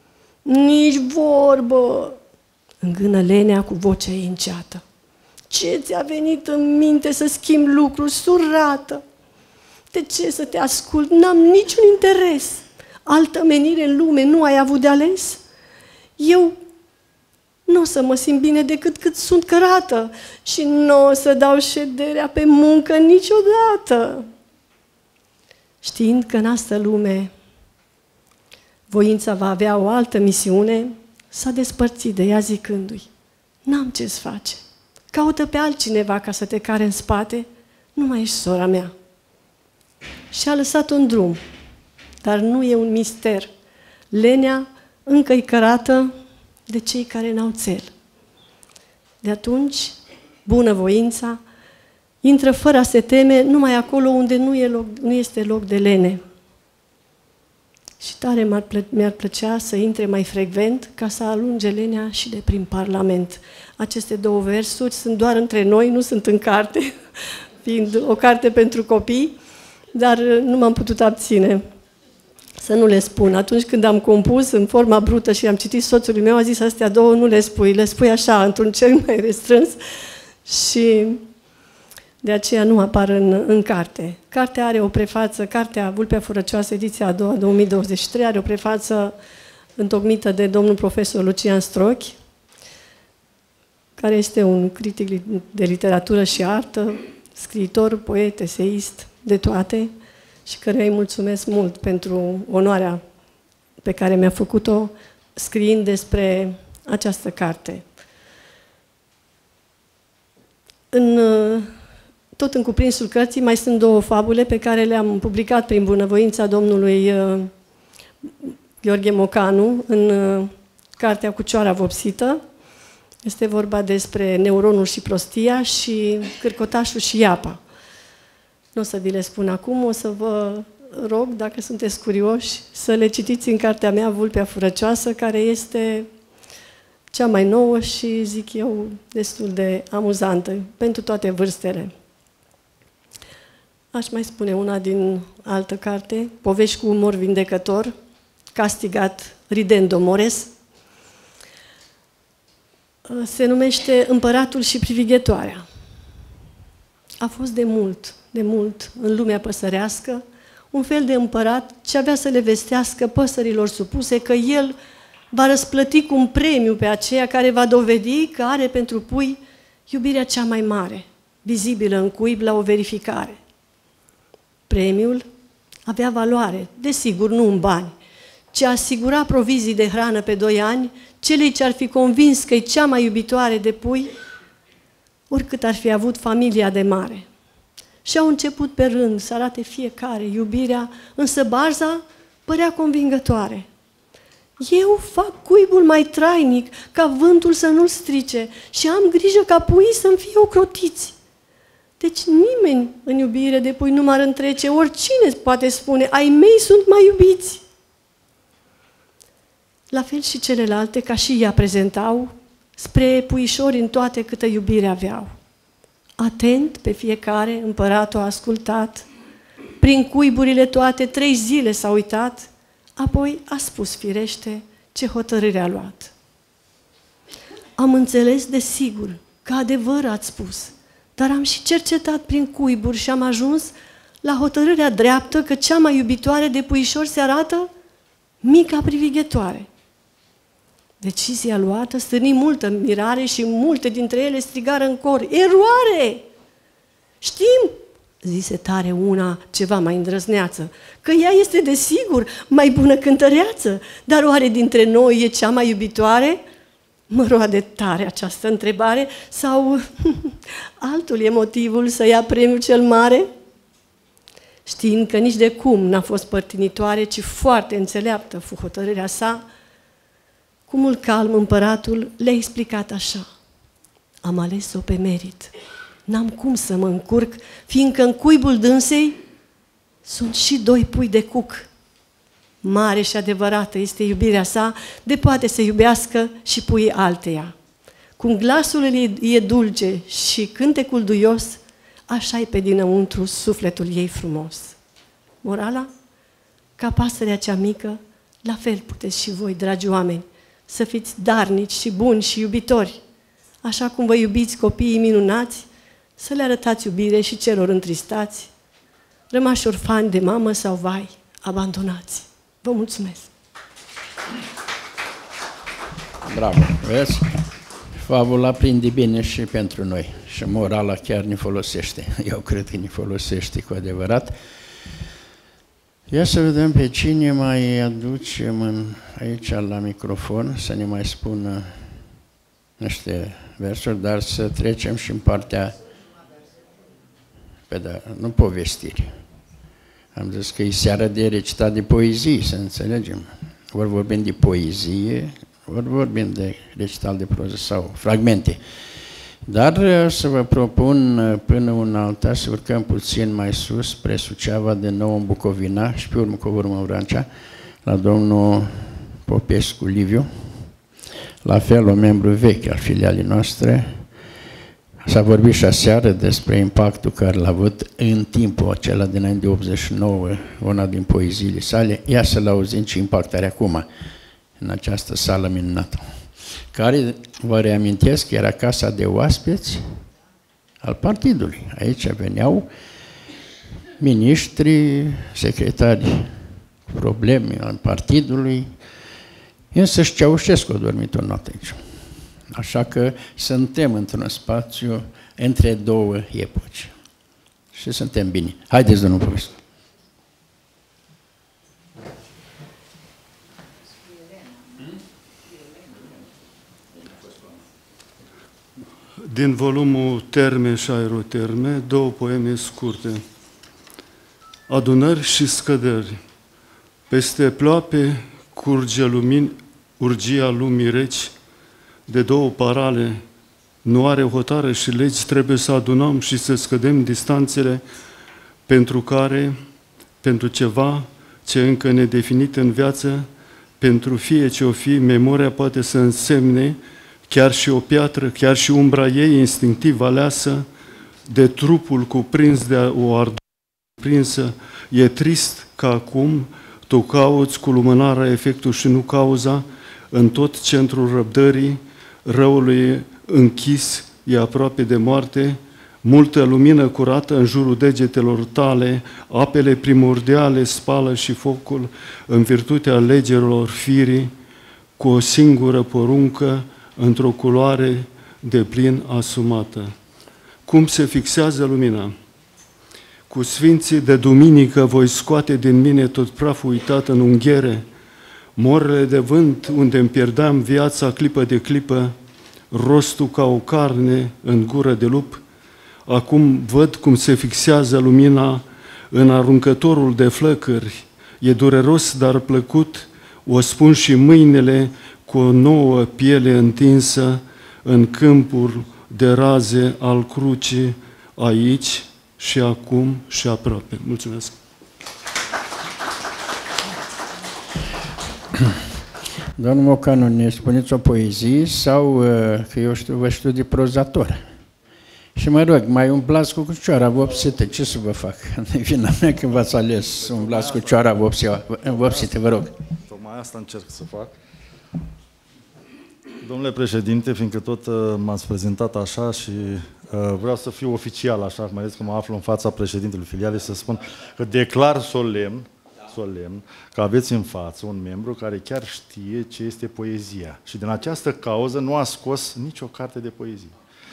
Nici vorbă, îngână Lenea cu vocea ei înceată. Ce ți-a venit în minte să schimbi lucruri, surată? De ce să te ascult? N-am niciun interes. Altă menire în lume nu ai avut de ales? Eu nu o să mă simt bine decât cât sunt cărată și nu o să dau șederea pe muncă niciodată. Știind că în asta lume voința va avea o altă misiune, s-a despărțit de ea zicându-i: n-am ce-ți face, caută pe altcineva ca să te care în spate, nu mai ești sora mea. Și a lăsat-o în drum, dar nu e un mister. Lenea încă-i cărată de cei care n-au țel. De atunci, bunăvoința intră fără a se teme numai acolo unde nu, e loc, nu este loc de lene. Și tare mi-ar, plă, mi-ar plăcea să intre mai frecvent ca să alunge Lenea și de prin Parlament. Aceste două versuri sunt doar între noi, nu sunt în carte, fiind o carte pentru copii, dar nu m-am putut abține să nu le spun. Atunci când am compus în forma brută și am citit soțului meu, a zis: astea două nu le spui, le spui așa, într-un cerc mai restrâns, și de aceea nu apar în, în carte. Cartea are o prefață, cartea Vulpea Furăcioasă, ediția a doua, două mii douăzeci și trei, are o prefață întocmită de domnul profesor Lucian Strochi, care este un critic de literatură și artă, scriitor, poet, eseist, de toate, și căruia îi mulțumesc mult pentru onoarea pe care mi-a făcut-o scriind despre această carte. În, tot în cuprinsul cărții mai sunt două fabule pe care le-am publicat prin bunăvoința domnului Gheorghe Mocanu în cartea Cucioara vopsită. Este vorba despre neuronul și prostia și cârcotașul și iapa. Nu o să vi le spun acum, o să vă rog, dacă sunteți curioși, să le citiți în cartea mea Vulpea Furăcioasă, care este cea mai nouă și, zic eu, destul de amuzantă pentru toate vârstele. Aș mai spune una din altă carte, Povești cu umor vindecător, castigat ridendo mores. Se numește Împăratul și privighetoarea. A fost de mult, de mult în lumea păsărească un fel de împărat ce avea să le vestească păsărilor supuse că el va răsplăti cu un premiu pe aceea care va dovedi că are pentru pui iubirea cea mai mare, vizibilă în cuib la o verificare. Premiul avea valoare, desigur nu în bani, ce asigura provizii de hrană pe doi ani celei ce ar fi convins că e cea mai iubitoare de pui, oricât ar fi avut familia de mare. Și au început pe rând să arate fiecare iubirea, însă barza părea convingătoare. Eu fac cuibul mai trainic, ca vântul să nu-l strice, și am grijă ca puii să-mi fie ocrotiți. Deci nimeni în iubire de pui nu m-ar întrece, oricine poate spune, ai mei sunt mai iubiți. La fel și celelalte, ca și ea, prezentau spre puișori în toate câtă iubire aveau. Atent pe fiecare, împăratul a ascultat, prin cuiburile toate trei zile s-a uitat, apoi a spus firește ce hotărâre a luat. Am înțeles de sigur că adevăr ați spus, dar am și cercetat prin cuiburi și am ajuns la hotărârea dreaptă că cea mai iubitoare de puișori se arată mica privighetoare. Decizia luată stârni multă mirare și multe dintre ele strigară în cor: eroare! Știm, zise tare una ceva mai îndrăzneață, că ea este desigur mai bună cântăreață, dar oare dintre noi e cea mai iubitoare? Mă roade tare această întrebare, sau altul e motivul să ia premiul cel mare? Știind că nici de cum n-a fost părtinitoare, ci foarte înțeleaptă fu hotărârea sa, cu mult calm împăratul le-a explicat așa: am ales-o pe merit, n-am cum să mă încurc, fiindcă în cuibul dânsei sunt și doi pui de cuc. Mare și adevărată este iubirea sa, de poate să iubească și puii alteia. Cum glasul ei e dulce și cântecul duios, așa-i pe dinăuntru sufletul ei frumos. Morala? Ca pasărea cea mică, la fel puteți și voi, dragi oameni, să fiți darnici și buni și iubitori, așa cum vă iubiți copiii minunați, să le arătați iubire și celor întristați, rămași orfani de mamă sau vai, abandonați. Vă mulțumesc! Bravo! Vezi? Fabula prinde bine și pentru noi. Și morala chiar ne folosește. Eu cred că ne folosește cu adevărat. Ia să vedem pe cine mai aducem în, aici la microfon să ne mai spună niște versuri, dar să trecem și în partea, pe da, nu povestiri. Am zis că e seara de recitat de poezie, să înțelegem. Ori vorbim de poezie, ori vorbim de recital de proză sau fragmente. Dar să vă propun până un alta să urcăm puțin mai sus, spre Suceava, de nou în Bucovina și pe urmă cu urmă în Vrancea, la domnul Popescu Liviu, la fel un membru vechi al filialii noastre. S-a vorbit și aseară despre impactul care l-a avut în timpul acela dinainte de optzeci și nouă, una din poeziile sale. Ia să-l auzim ce impact are acum în această sală minunată, care, vă reamintesc, era casa de oaspeți al partidului. Aici veneau miniștri, secretari cu probleme al partidului, însă și Ceaușescu a dormit o noapte aici. Așa că suntem într-un spațiu între două epoci. Și suntem bine. Haideți, domnul Popescu. Din volumul Terme și aeroterme, două poeme scurte. Adunări și scăderi. Peste ploape curge lumini, urgia lumii reci, de două parale, nu are hotare și legi, trebuie să adunăm și să scădem distanțele pentru care, pentru ceva ce încă nedefinit în viață, pentru fie ce o fi, memoria poate să însemne chiar și o piatră, chiar și umbra ei instinctiv aleasă, de trupul cuprins de o ardere prinsă. E trist că acum tu cauți cu lumânarea efectul și nu cauza, în tot centrul răbdării, răului închis, e aproape de moarte, multă lumină curată în jurul degetelor tale, apele primordiale spală și focul în virtutea legerilor firii, cu o singură poruncă, într-o culoare de plin asumată. Cum se fixează lumina? Cu sfinții de duminică voi scoate din mine tot praful uitat în unghiere, morele de vânt unde îmi pierdeam viața clipă de clipă, rostul ca o carne în gură de lup. Acum văd cum se fixează lumina în aruncătorul de flăcări. E dureros, dar plăcut, o spun și mâinile cu o nouă piele întinsă în câmpul de raze al crucii, aici și acum și aproape. Mulțumesc! Domnul Mocanu, ne spuneți o poezie sau, că eu știu, vă știu de prozator? Și mă rog, mai umblați cu cioara vopsită, ce să vă fac? E vina mea că v-ați ales, umblați cu cioara vopsită, vă rog. Tocmai asta încerc să fac. Domnule președinte, fiindcă tot uh, m-ați prezentat așa și uh, vreau să fiu oficial așa, mai ales că mă aflu în fața președintelui filialei, să spun că declar solemn, solemn că aveți în față un membru care chiar știe ce este poezia. Și din această cauză nu a scos nicio carte de poezie.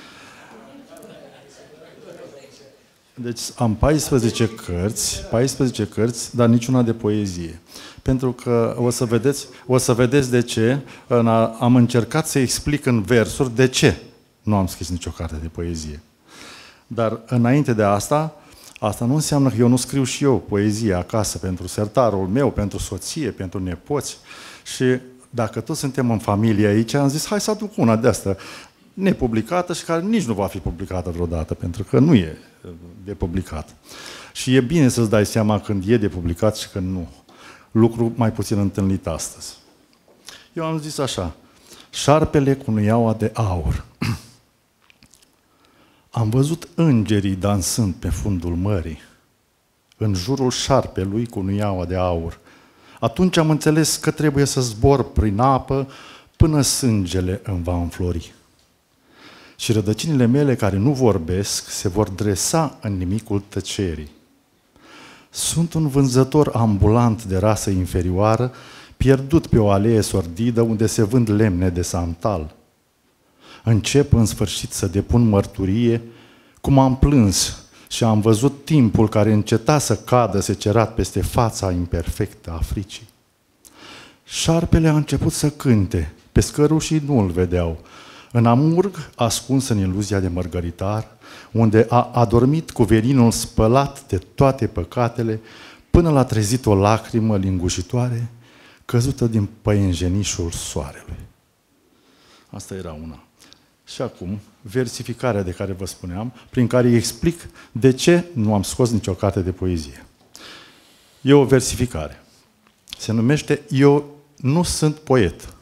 Deci am paisprezece cărți, paisprezece cărți, dar niciuna de poezie. Pentru că o să vedeți, o să vedeți de ce am încercat să explic în versuri de ce nu am scris nicio carte de poezie. Dar înainte de asta, asta nu înseamnă că eu nu scriu și eu poezie acasă pentru sertarul meu, pentru soție, pentru nepoți. Și dacă toți suntem în familie aici, am zis, hai să aduc una de asta nepublicată și care nici nu va fi publicată vreodată, pentru că nu e de publicat. Și e bine să-ți dai seama când e de publicat și când nu. Lucru mai puțin întâlnit astăzi. Eu am zis așa, șarpele cu nuiaua de aur. Am văzut îngerii dansând pe fundul mării, în jurul șarpelui cu nuiaua de aur. Atunci am înțeles că trebuie să zbor prin apă, până sângele îmi va înflori. Și rădăcinile mele care nu vorbesc se vor dresa în nimicul tăcerii. Sunt un vânzător ambulant de rasă inferioară, pierdut pe o alee sordidă unde se vând lemne de santal. Încep în sfârșit să depun mărturie cum am plâns și am văzut timpul care înceta să cadă secerat peste fața imperfectă a fricii. Șarpele a început să cânte, pescărușii nu îl vedeau. În amurg, ascuns în iluzia de mărgăritar, unde a adormit cu veninul spălat de toate păcatele, până l-a trezit o lacrimă lingușitoare, căzută din păienjenișul soarelui. Asta era una. Și acum, versificarea de care vă spuneam, prin care îi explic de ce nu am scos nicio carte de poezie. E o versificare. Se numește Eu nu sunt poet.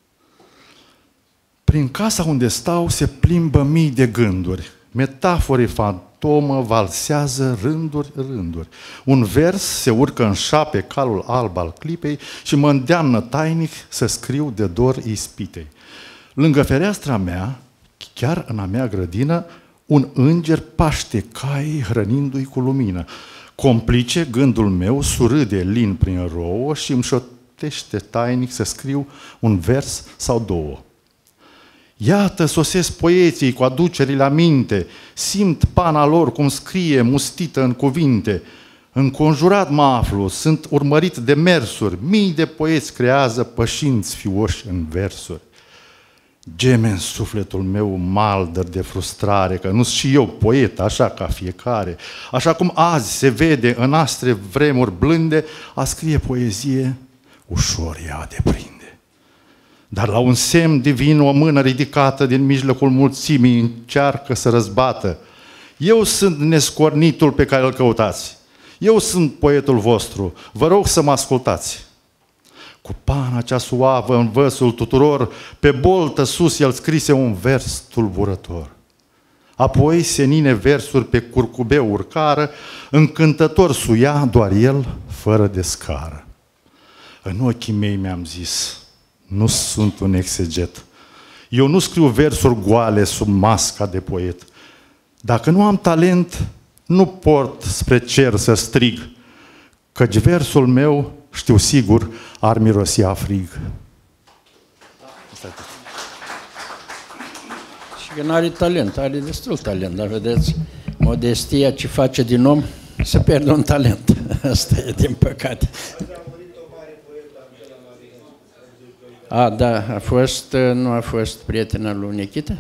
Prin casa unde stau se plimbă mii de gânduri. Metafore fantomă valsează rânduri, rânduri. Un vers se urcă în șa pe calul alb al clipei și mă îndeamnă tainic să scriu de dor ispitei. Lângă fereastra mea, chiar în a mea grădină, un înger paște cai hrănindu-i cu lumină. Complice, gândul meu surâde lin prin rouă și îmi șoptește tainic să scriu un vers sau două. Iată, sosesc poeții cu aducerile aminte, simt pana lor cum scrie mustită în cuvinte. Înconjurat mă aflu, sunt urmărit de mersuri, mii de poeți creează pășinți fioși în versuri. Geme în sufletul meu maldăr de frustrare, că nu-s și eu poet, așa ca fiecare. Așa cum azi se vede în astre vremuri blânde, a scrie poezie ușor ea deprinde. Dar la un semn divin o mână ridicată din mijlocul mulțimii încearcă să răzbată. Eu sunt nescornitul pe care îl căutați. Eu sunt poetul vostru. Vă rog să mă ascultați. Cu pana cea suavă în văsul tuturor, pe boltă sus el scrise un vers tulburător. Apoi senine versuri pe curcubeu urcară, încântător suia doar el, fără de scară. În ochii mei mi-am zis, nu sunt un exeget. Eu nu scriu versuri goale sub masca de poet. Dacă nu am talent, nu port spre cer să strig, căci versul meu, știu sigur, ar mirosi a frig. Și că nu are talent, are destul talent, dar vedeți, modestia ce face din om, se pierde un talent. Asta e, din păcate. A, da, a fost, nu a fost prieten al lui Nichita?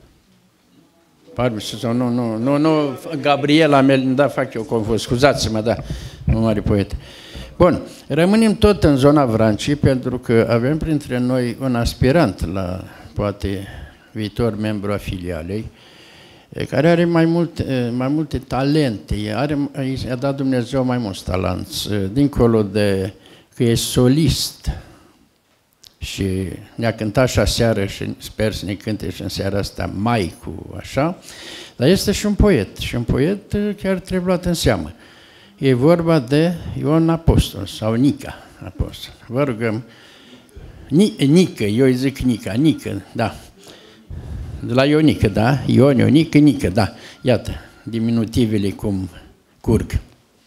Sau nu, nu, nu, nu, Gabriela, da, fac eu confuz, scuzați-mă, da, nu mare poet. Bun, rămânem tot în zona Vrancii, pentru că avem printre noi un aspirant la, poate, viitor membru a filialei, care are mai multe, mai multe talente, are, i-a dat Dumnezeu mai mulți talenți, dincolo de că e solist. Și ne-a cântat și aseară și sper să ne cânte și în seara asta mai cu așa, dar este și un poet, și un poet chiar trebuie luat în seamă. E vorba de Ion Apostol sau Nica Apostol. Vă rugăm, Nică, eu îi zic Nica, Nică, da. De la Ionică, da? Ion, Ionică, Nică, da. Iată, diminutivele cum curg.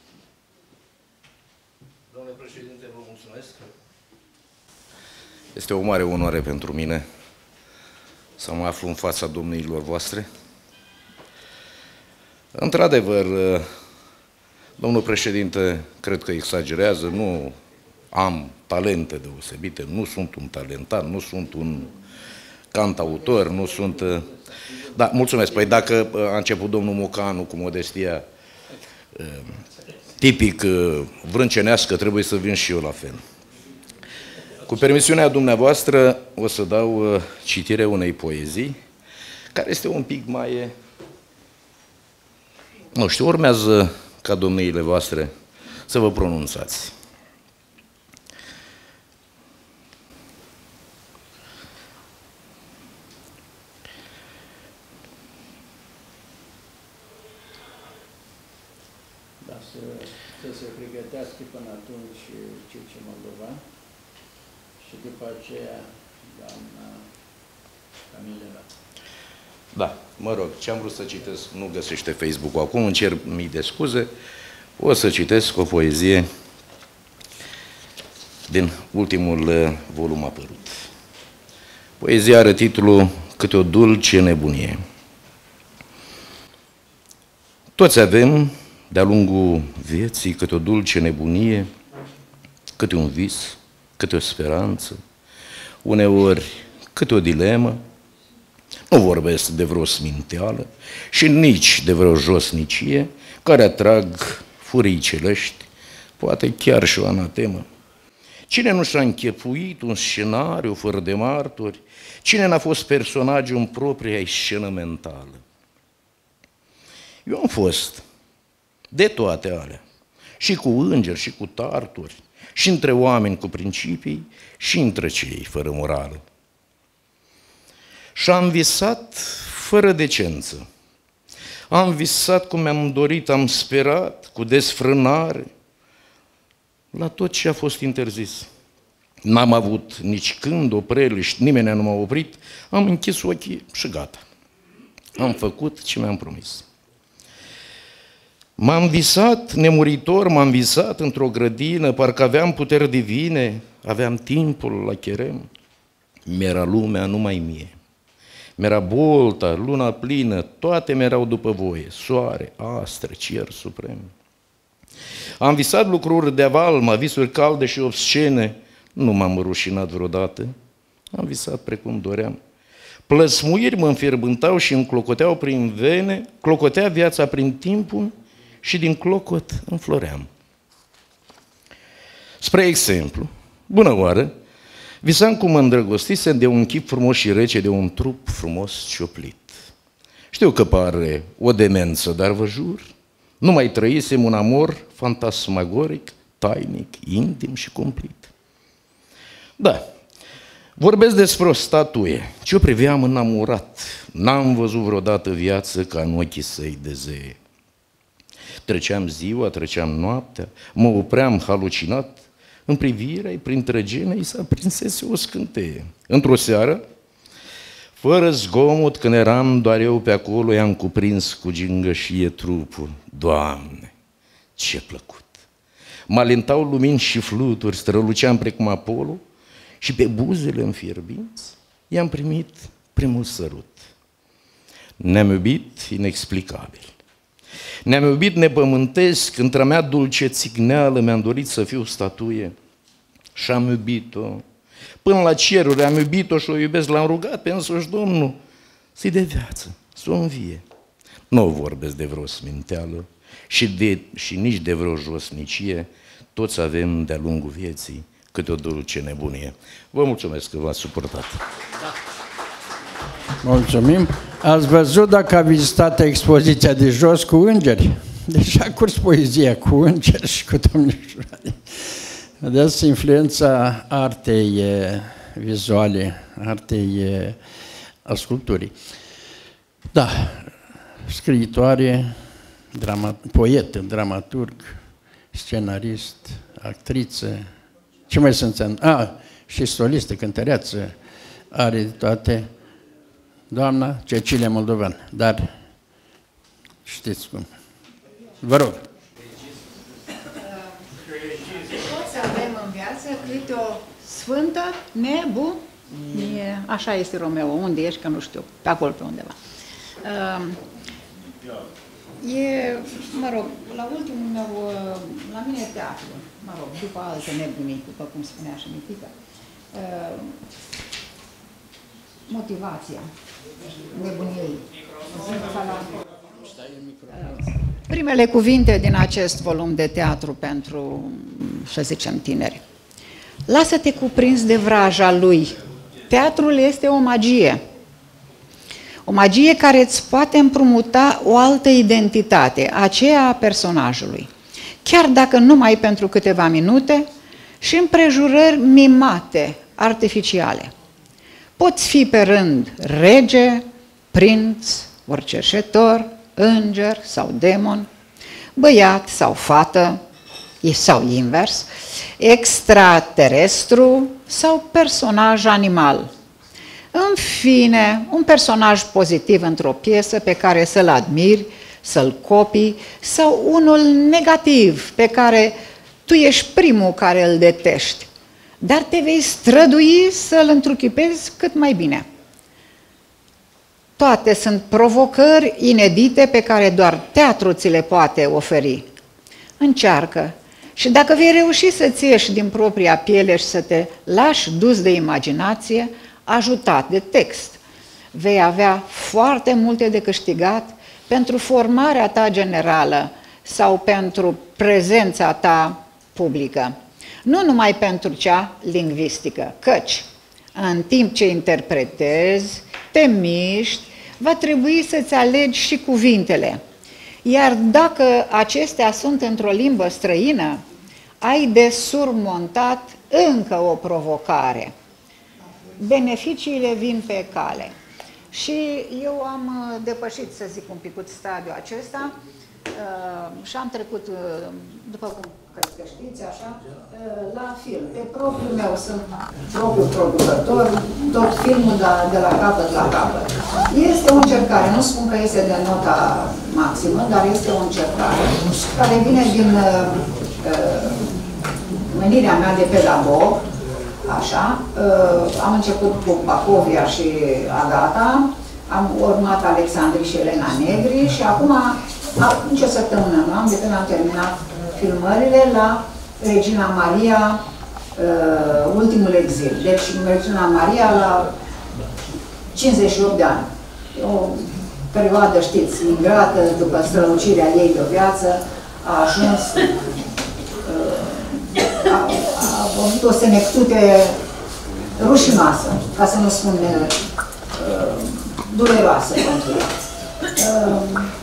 Este o mare onoare pentru mine să mă aflu în fața domniilor voastre. Într-adevăr, domnul președinte, cred că exagerează, nu am talente deosebite, nu sunt un talentat, nu sunt un cantautor, nu sunt... Da, mulțumesc. Păi dacă a început domnul Mocanu cu modestia tipic vrâncenească, trebuie să vin și eu la fel. Cu permisiunea dumneavoastră, o să dau uh, citire unei poezii, care este un pic mai... Nu știu, urmează ca domniile voastre să vă pronunțați. Da, să, să se pregătească până atunci Ciuce Moldova. Și după aceea Da, mă rog, ce am vrut să citesc nu găsește Facebook-ul acum, îmi cer mii de scuze. O să citesc o poezie din ultimul volum apărut. Poezia are titlul Câte o dulce nebunie. Toți avem, de-a lungul vieții, câte o dulce nebunie, câte un vis, câte o speranță, uneori câte o dilemă. Nu vorbesc de vreo sminteală și nici de vreo josnicie care atrag furii celești, poate chiar și o anatemă. Cine nu și-a închepuit un scenariu fără de martori? Cine n-a fost personajul în propria scenă mentală? Eu am fost de toate alea, și cu îngeri și cu tarturi, și între oameni cu principii, și între cei fără morală. Și am visat fără decență. Am visat cum mi-am dorit, am sperat, cu desfrânare, la tot ce a fost interzis. N-am avut nici când opreliști, nimeni nu m-a oprit, am închis ochii și gata. Am făcut ce mi-am promis. M-am visat nemuritor, m-am visat într-o grădină, parcă aveam puteri divine, aveam timpul la cherem. Mi-era lumea numai mie. Mi-era bolta, luna plină, toate mi-erau după voie, soare, astre, cer suprem. Am visat lucruri de avalmă, visuri calde și obscene, nu m-am rușinat vreodată, am visat precum doream. Plăsmuiri mă înfierbântau și îmi clocoteau prin vene, clocotea viața prin timpul și din clocot înfloream. Spre exemplu, bună oară, visam cum mă îndrăgostisem de un chip frumos și rece, de un trup frumos cioplit. Știu că pare o demență, dar vă jur, nu mai trăisem un amor fantasmagoric, tainic, intim și cumplit. Da, vorbesc despre o statuie, ce o priveam înamorat, n-am văzut vreodată viață ca în ochii săi de zeie. Treceam ziua, treceam noaptea, mă opream halucinat, în privirea-i, printre genei, s-a prinsese o scânteie. Într-o seară, fără zgomot, când eram doar eu pe acolo, i-am cuprins cu gingășie trupul. Doamne, ce plăcut! Mă alintau lumini și fluturi, străluceam precum Apollo și pe buzele înfierbinți i-am primit primul sărut. Ne-am iubit inexplicabil. Ne-am iubit nepământesc, într-a mea dulce țigneală mi-am dorit să fiu statuie și am iubit-o. Până la ceruri am iubit-o și o iubesc, l-am rugat pe însuși Domnul să-i dea viață, să o învie. Nu vorbesc de vreo sminteală și, de, și nici de vreo josnicie, toți avem de-a lungul vieții câte o dulce nebunie. Vă mulțumesc că v-ați suportat. Da. Mulțumim. Ați văzut dacă a vizitat expoziția de jos cu îngeri? Deci a curs poezia cu îngeri și cu domnișoare. Vedeți influența artei vizuale, artei a sculpturii. Da, scriitoare, drama, poet, dramaturg, scenarist, actriță, ce mai sunt? A, și solistă, cântăreață, are toate. Doamna Cecilia Moldovan, dar știți cum. Vă rog. Toți avem în viață câte o sfântă nebunie. Așa este Romeo. Unde ești? Că nu știu. Pe acolo, pe undeva. E, mă rog, la ultimul meu, la mine e teatru. Mă rog, după alte nebunii, după cum spunea și Mitica. Motivația nebuniei. Primele cuvinte din acest volum de teatru pentru, să zicem, tineri. Lasă-te cuprins de vraja lui. Teatrul este o magie. O magie care îți poate împrumuta o altă identitate, aceea a personajului. Chiar dacă numai pentru câteva minute și împrejurări mimate, artificiale. Poți fi pe rând rege, prinț, ori cerșetor, înger sau demon, băiat sau fată, sau invers, extraterestru sau personaj animal, În fine, un personaj pozitiv într-o piesă pe care să-l admiri, să-l copii, sau unul negativ pe care tu ești primul care îl detești, dar te vei strădui să-l întruchipezi cât mai bine. Toate sunt provocări inedite pe care doar teatru ți le poate oferi. Încearcă și dacă vei reuși să-ți ieși din propria piele și să te lași dus de imaginație, ajutat de text, vei avea foarte multe de câștigat pentru formarea ta generală sau pentru prezența ta publică. Nu numai pentru cea lingvistică, căci în timp ce interpretezi, te miști, va trebui să-ți alegi și cuvintele. Iar dacă acestea sunt într-o limbă străină, ai de surmontat încă o provocare. Beneficiile vin pe cale. Și eu am depășit, să zic, un picut stadiul acesta și am trecut, după cum cred că știți, așa, la film. Pe propriul meu sunt propriul producător, tot filmul de, de la capăt la capăt. Este o încercare, nu spun că este de nota maximă, dar este o încercare care vine din uh, menirea mea de pedagog. Așa, am început cu Bacovia și Agata, am urmat Alexandri și Elena Negri și acum, nici o săptămână nu am, de când am terminat filmările la Regina Maria, Ultimul Exil. Deci Regina Maria la cincizeci și opt de ani. O perioadă, știți, ingrată, după strălucirea ei de viață, a ajuns a, a avut o senectute rușinoasă, ca să nu spun uh, dureroasă pentru ea. Uh,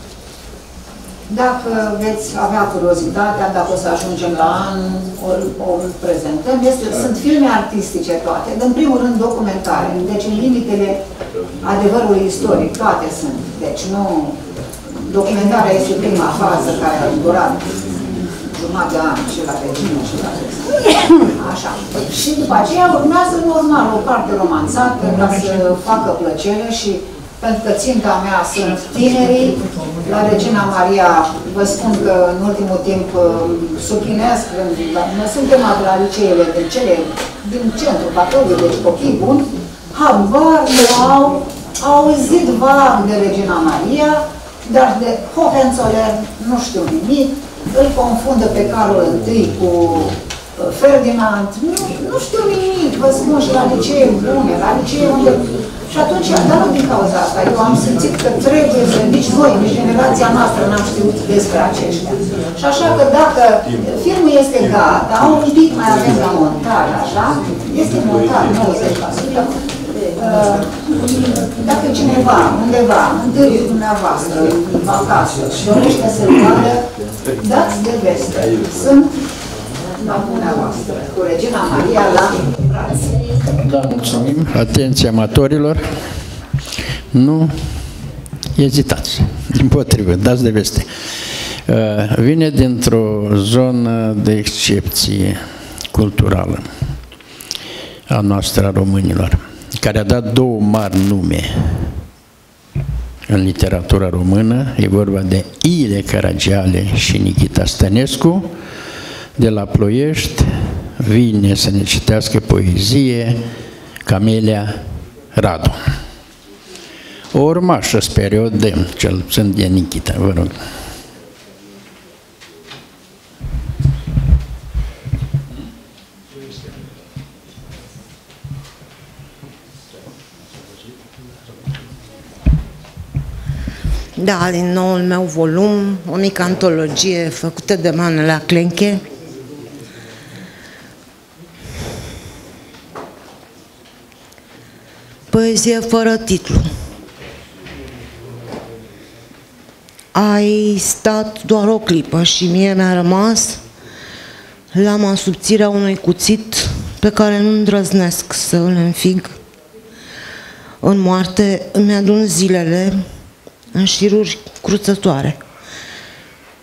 dacă veți avea curiozitatea, dacă o să ajungem la an, o, o prezentăm. Este, sunt filme artistice toate, în primul rând documentare, deci în limitele adevărului istoric, toate sunt. Deci nu, documentarea este prima fază care a durat jumătate de ani și la regină și la așa. Și după aceea urmează normal o parte romanțată ca să facă plăcere și pentru că ținta mea sunt tinerii, la Regina Maria vă spun că în ultimul timp suplinesc, noi suntem la liceele din cele din centru Bacăului, deci copii buni, habar nu au, au auzit vag de Regina Maria, dar de Hohenzollern nu știu nimic, îl confundă pe Carol I cu Ferdinand, nu, nu știu nimic, vă spun, și la licee bune, la licee unde... Și atunci, dar nu din cauza asta, eu am simțit că trebuie să, nici noi, nici generația noastră n-am știut despre aceștia. Și așa că dacă filmul este gata, un pic mai avem la montaj, așa, este montat nouăzeci la sută, dacă cineva, undeva, întâlniți dumneavoastră, acasă, și dorește să-l vadă, dați de veste. Sunt la dumneavoastră, cu Regina Maria la braț. Da, mulțumim. Atenție amatorilor. Nu ezitați. Dimpotrivă, dați de veste. Vine dintr-o zonă de excepție culturală a noastră, a românilor, care a dat două mari nume în literatura română. E vorba de Ile Caragiale și Nichita Stănescu. De la Ploiești vine să ne citească poezie Camelia Radu. O urmașă, sper eu, demn, cel puțin de Nichita, vă rog. Da, din noul meu volum, o mică antologie făcută de Manela Clenche. Poezie fără titlu. Ai stat doar o clipă și mie mi-a rămas lama subțirea unui cuțit pe care nu îndrăznesc să îl înfig. În moarte îmi adun zilele în șiruri cruțătoare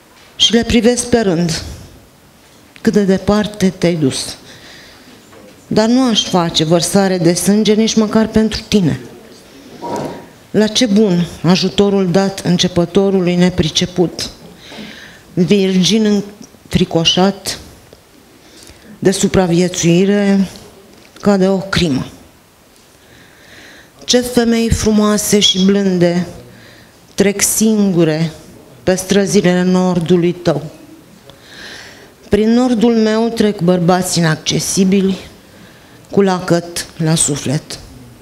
și le privesc pe rând cât de departe te-ai dus. dar nu aș face vărsare de sânge nici măcar pentru tine. La ce bun ajutorul dat începătorului nepriceput, virgin înfricoșat de supraviețuire ca de o crimă. Ce femei frumoase și blânde trec singure pe străzile nordului tău. Prin nordul meu trec bărbați inaccesibili cu lacăt la suflet.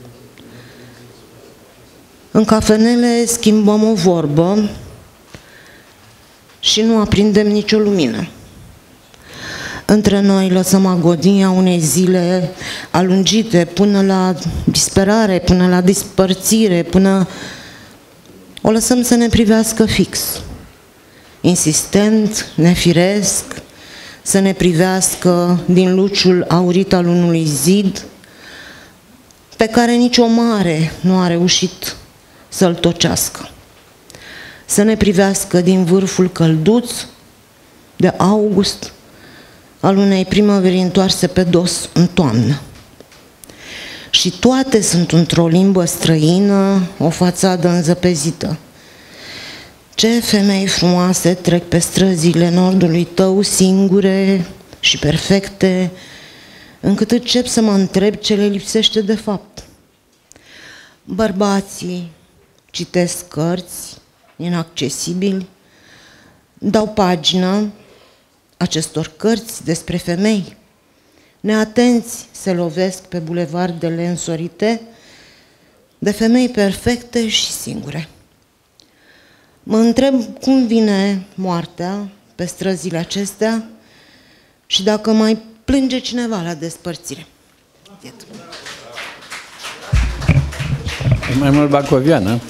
În cafenele schimbăm o vorbă și nu aprindem nicio lumină. Între noi lăsăm agonia unei zile alungite până la disperare, până la dispărțire, până o lăsăm să ne privească fix, insistent, nefiresc, să ne privească din luciul aurit al unui zid pe care nicio mare nu a reușit să-l tocească. Să ne privească din vârful călduț de august al unei primăveri întoarse pe dos în toamnă. Și toate sunt într-o limbă străină, o fațadă înzăpezită. Ce femei frumoase trec pe străzile nordului tău singure și perfecte, încât încep să mă întreb ce le lipsește de fapt. Bărbații citesc cărți inaccesibili, dau pagină acestor cărți despre femei. Neatenți se lovesc pe bulevardele însorite de femei perfecte și singure. Mă întreb cum vine moartea pe străzile acestea și dacă mai plânge cineva la despărțire. E mai mult bacoviană.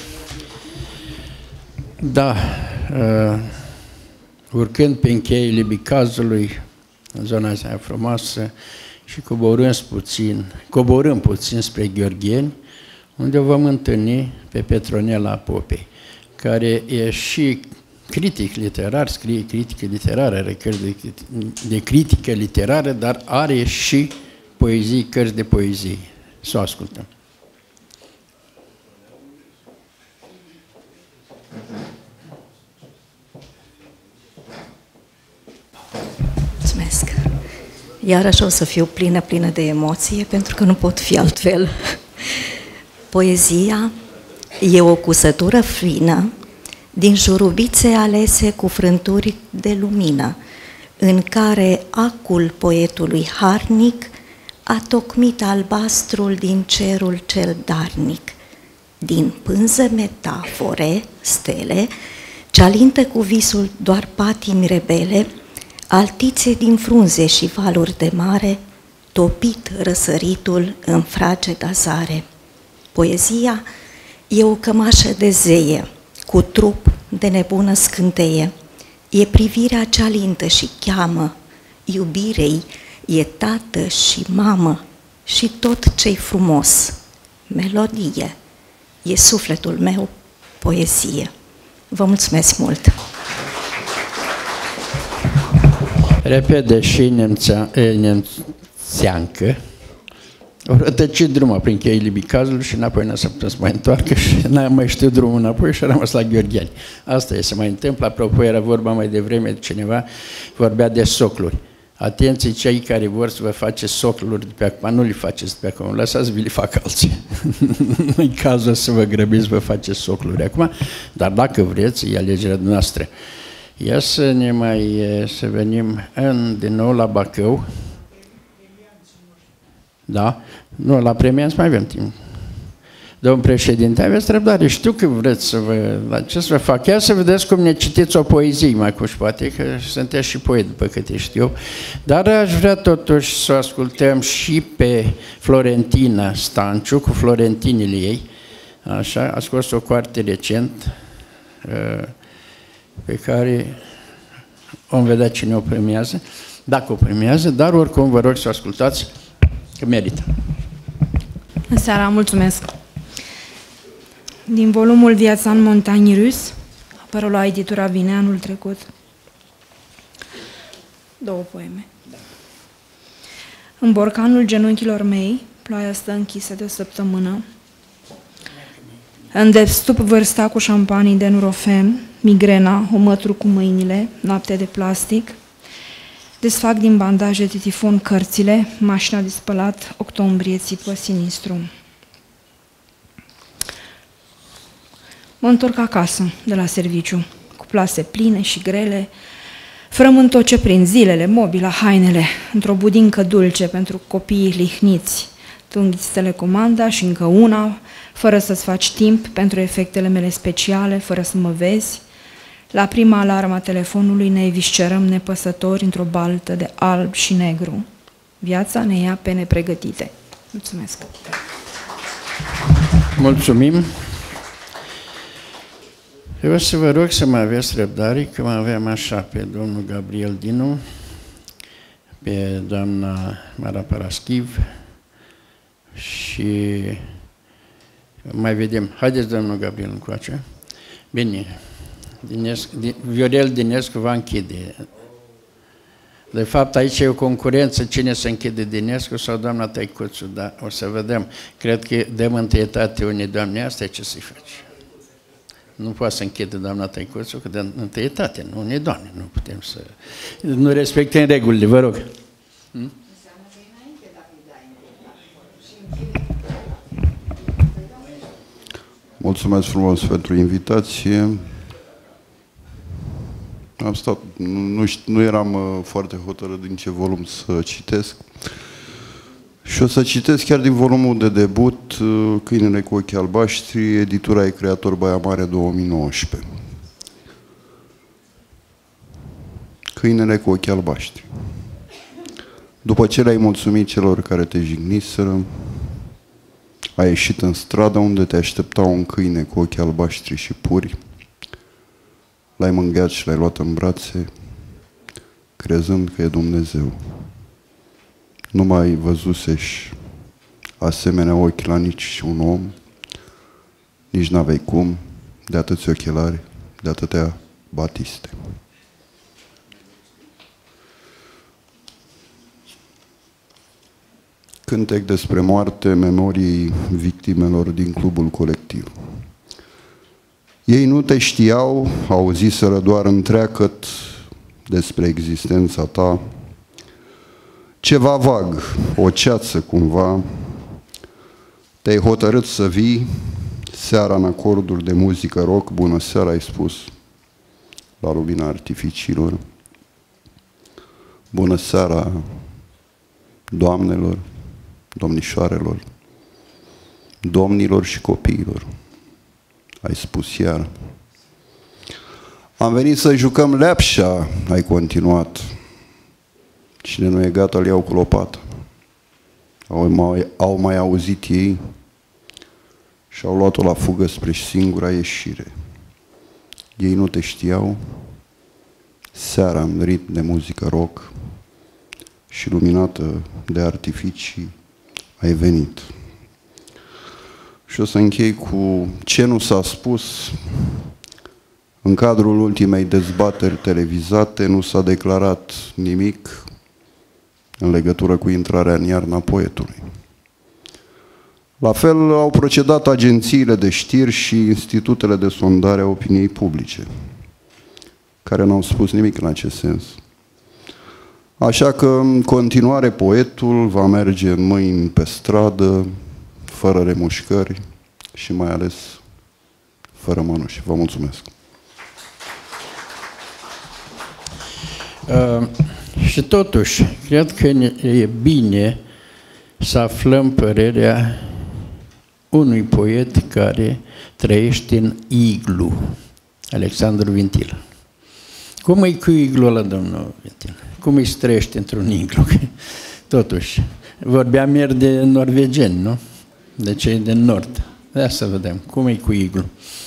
Da, uh, urcând pe încheile Bicazului, în zona asta frumoasă, și coborând puțin, coborând puțin spre Gheorgheni, unde o vom întâlni pe Petronela Popei, care e și critic literar, scrie critică literară, are cărți de, de critică literară, dar are și poezii, cărți de poezie. Să o ascultăm. Mulțumesc. Iarăși o să fiu plină, plină de emoție, pentru că nu pot fi altfel. Poezia e o cusătură fină din șurubițe alese cu frânturi de lumină, în care acul poetului harnic a tocmit albastrul din cerul cel darnic. Din pânză metafore, stele, ce alintă cu visul doar patimi rebele, altițe din frunze și valuri de mare, topit răsăritul în frageda zare. Poezia e o cămașă de zeie, cu trup de nebună scânteie. E privirea ce alintă și cheamă, iubirei e tată și mamă și tot ce-i frumos. Melodie, e sufletul meu, poezie. Vă mulțumesc mult! Repede și nemțea, e, nemțeancă, au rătăcit drumul prin cheile Bicazului și înapoi n-a să putea să mai întoarcă și n-a mai știut drumul înapoi și a rămas la Gheorgheni. Asta e, se mai întâmplă. Apropo, era vorba mai devreme de cineva, vorbea de socluri. Atenție, cei care vor să vă faceți socluri de pe acum, nu le faceți de pe acum, lăsați, vi le fac alții. Nu-i cazul să vă grăbiți, vă faceți socluri acum, dar dacă vreți, e alegerea noastră. Ia să ne mai, să venim în, din nou la Bacău. Da? Nu, la premianți mai avem timp. Domnul președinte, aveți răbdare, știu că vreți să vă... La ce să vă fac? Ia să vedeți cum ne citiți o poezie, mai cu poate, că sunteți și poet, după câte știu. Dar aș vrea totuși să o ascultăm și pe Florentina Stanciu, cu florentinile ei. Așa, a scos o carte recent, pe care vom vedea cine o premiază, dacă o premiază, dar oricum vă rog să o ascultați, că merită. Bună seara, mulțumesc! Din volumul Viața în Montagne Rus, apărut la editura Vine anul trecut. Două poeme. În borcanul genunchilor mei, ploaia stă închisă de o săptămână. Îndestup vârsta cu șampanii de Nurofen, migrena, o mătru cu mâinile, lapte de plastic. Desfac din bandaje de tifon cărțile, mașina de spălat, octombrie țipă sinistru. Mă întorc acasă de la serviciu, cu plase pline și grele, frământ tot ce prind, zilele, mobila, hainele, într-o budincă dulce pentru copiii lihniți. Tu înghiți telecomanda și încă una, fără să-ți faci timp pentru efectele mele speciale, fără să mă vezi. La prima alarmă a telefonului ne eviscerăm nepăsători într-o baltă de alb și negru. Viața ne ia pe nepregătite. Mulțumesc! Mulțumim! Eu o să vă rog să mai aveți răbdare, că mai aveam așa pe domnul Gabriel Dinu, pe doamna Mara Paraschiv și mai vedem. Haideți, domnul Gabriel, încoace. Bine. Dinescu, Viorel Dinescu va închide. De fapt, aici e o concurență, cine se închide, Dinescu sau doamna Tăicuțu, dar o să vedem. Cred că dăm întâietate unei doamne, asta e ce să-i faci. Nu poate să închide doamna Tăicuțu, că dăm întâietate, nu unei doamne, nu putem să... Nu respectăm regulile, vă rog. Hmm? Mulțumesc frumos pentru invitație. Am stat, nu, nu, știu, nu eram uh, foarte hotărât din ce volum să citesc. Și o să citesc chiar din volumul de debut, uh, Câinele cu ochii albaștri, editura e Creator Baia Mare două mii nouăsprezece. Câinele cu ochii albaștri. După ce le-ai mulțumit celor care te jigniseră, ai ieșit în stradă unde te aștepta un câine cu ochii albaștri și puri, l-ai mângheat și l-ai luat în brațe, crezând că e Dumnezeu. Nu mai văzusești asemenea ochi la nici un om, nici n-aveai cum, de atâți ochelari, de atâtea batiste. Cântec despre moarte, memoriei victimelor din clubul colectiv. Ei nu te știau, auziseră doar întreagăt despre existența ta, ceva vag, o ceață cumva, te-ai hotărât să vii seara în acorduri de muzică rock, bună seara ai spus, la lumina artificiilor, bună seara doamnelor, domnișoarelor, domnilor și copiilor, ai spus iar. Am venit să jucăm leapșa, ai continuat. Cine nu e gata, îl iau cu lopată. Au mai, au mai auzit ei și au luat-o la fugă spre singura ieșire. Ei nu te știau, seara în ritm de muzică rock și luminată de artificii ai venit. Și o să închei cu ce nu s-a spus. În cadrul ultimei dezbateri televizate nu s-a declarat nimic în legătură cu intrarea în iarna poetului. La fel au procedat agențiile de știri și institutele de sondare a opiniei publice, care n-au spus nimic în acest sens. Așa că, în continuare, poetul va merge în mâini pe stradă, fără remușcări și mai ales fără mănuși. Vă mulțumesc! Uh, și totuși, cred că e bine să aflăm părerea unui poet care trăiește în iglu, Alexandru Vintilă. Cum e cu iglu ăla, domnul Vintilă? Cum îi trăiește într-un iglu? Totuși, vorbeam ieri de norvegeni, nu? De cei din nord. Ia să vedem. Cum e cu iglu?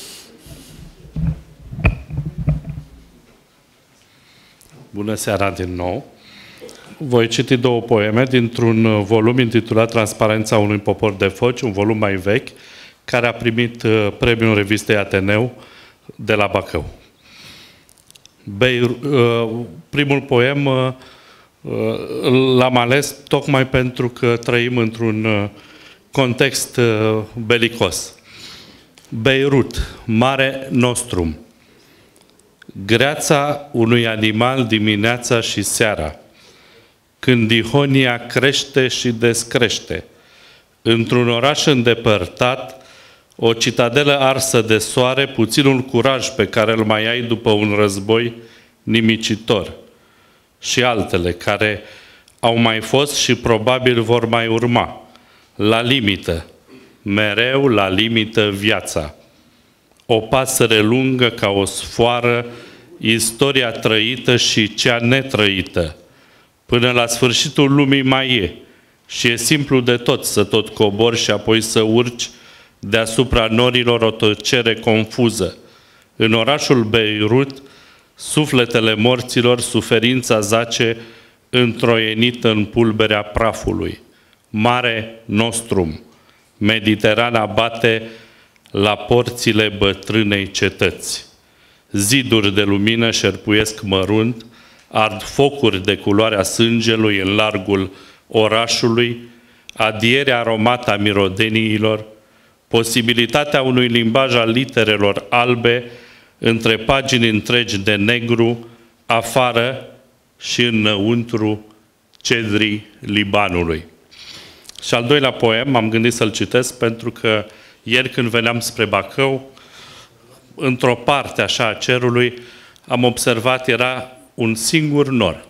Bună seara din nou! Voi citi două poeme dintr-un volum intitulat Transparența unui popor de foci, un volum mai vechi, care a primit premiul revistei Ateneu de la Bacău. Beir, primul poem L-am ales tocmai pentru că trăim într-un context belicos. Beirut, Mare Nostrum. Greața unui animal dimineața și seara, când dihonia crește și descrește. Într-un oraș îndepărtat, o citadelă arsă de soare, puținul curaj pe care îl mai ai după un război nimicitor. Și altele care au mai fost și probabil vor mai urma. La limită, mereu la limită viața. O pasăre lungă ca o sfoară, istoria trăită și cea netrăită. Până la sfârșitul lumii mai e. Și e simplu de tot să tot cobori și apoi să urci deasupra norilor o tăcere confuză. În orașul Beirut, sufletele morților, suferința zace întroienită în pulberea prafului. Mare Nostrum, Mediterana bate la porțile bătrânei cetăți. Ziduri de lumină șerpuiesc mărunt, ard focuri de culoarea sângelui în largul orașului, adierea aromată a mirodeniilor, posibilitatea unui limbaj al literelor albe între pagini întregi de negru, afară și înăuntru cedrii Libanului. Și al doilea poem, am gândit să-l citesc pentru că ieri când veneam spre Bacău, într-o parte așa a cerului, am observat, era un singur nor.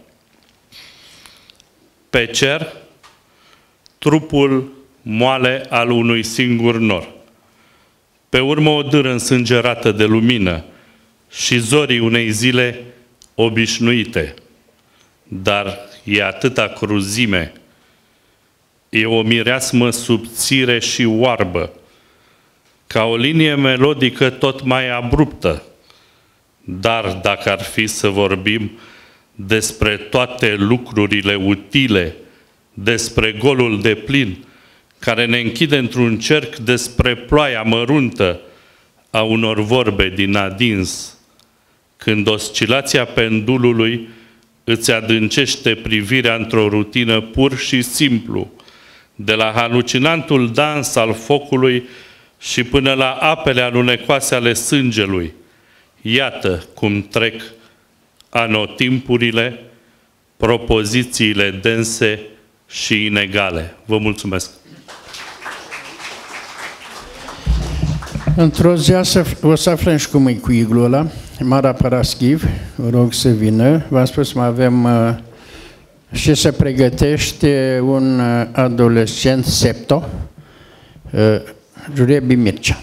Pe cer, trupul moale al unui singur nor. Pe urmă o dâră însângerată de lumină și zorii unei zile obișnuite. Dar e atâta cruzime, e o mireasmă subțire și oarbă, ca o linie melodică tot mai abruptă. Dar dacă ar fi să vorbim despre toate lucrurile utile, despre golul deplin, care ne închide într-un cerc, despre ploaia măruntă a unor vorbe din adins, când oscilația pendulului îți adâncește privirea într-o rutină pur și simplu, de la halucinantul dans al focului și până la apele alunecoase ale sângelui. Iată cum trec anotimpurile, propozițiile dense și inegale. Vă mulțumesc! Într-o zi o să aflăm și cum e cu iglul ăla. Mara Paraschiv, vă rog să vină. V-am spus, mai avem uh, și se pregătește un uh, adolescent septo, uh, Jurebi Mircea.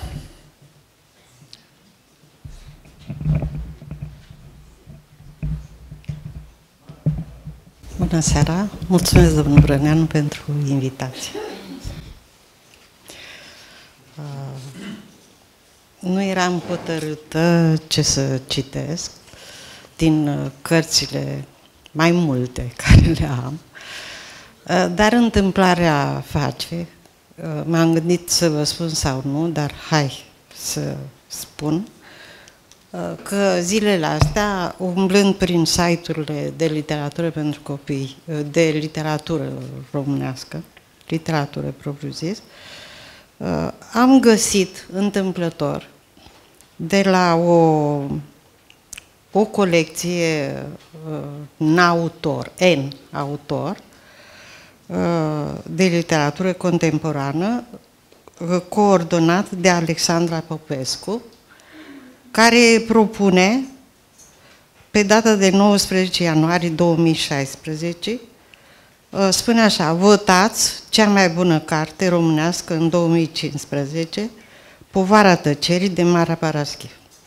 Bună seara! Mulțumesc, domnul Brăneanu, pentru invitație. Nu eram hotărâtă ce să citesc din cărțile mai multe care le am, dar întâmplarea face. M-am gândit să vă spun sau nu, dar hai să spun că zilele astea, umblând prin site-urile de literatură pentru copii, de literatură românească, literatură propriu-zis, am găsit întâmplător de la o, o colecție N autor, N autor, de literatură contemporană, coordonat de Alexandra Popescu, care propune, pe data de nouăsprezece ianuarie două mii șaisprezece, spune așa: votați cea mai bună carte românească în două mii cincisprezece, Povara tăcerii, de Mara Paraschiv.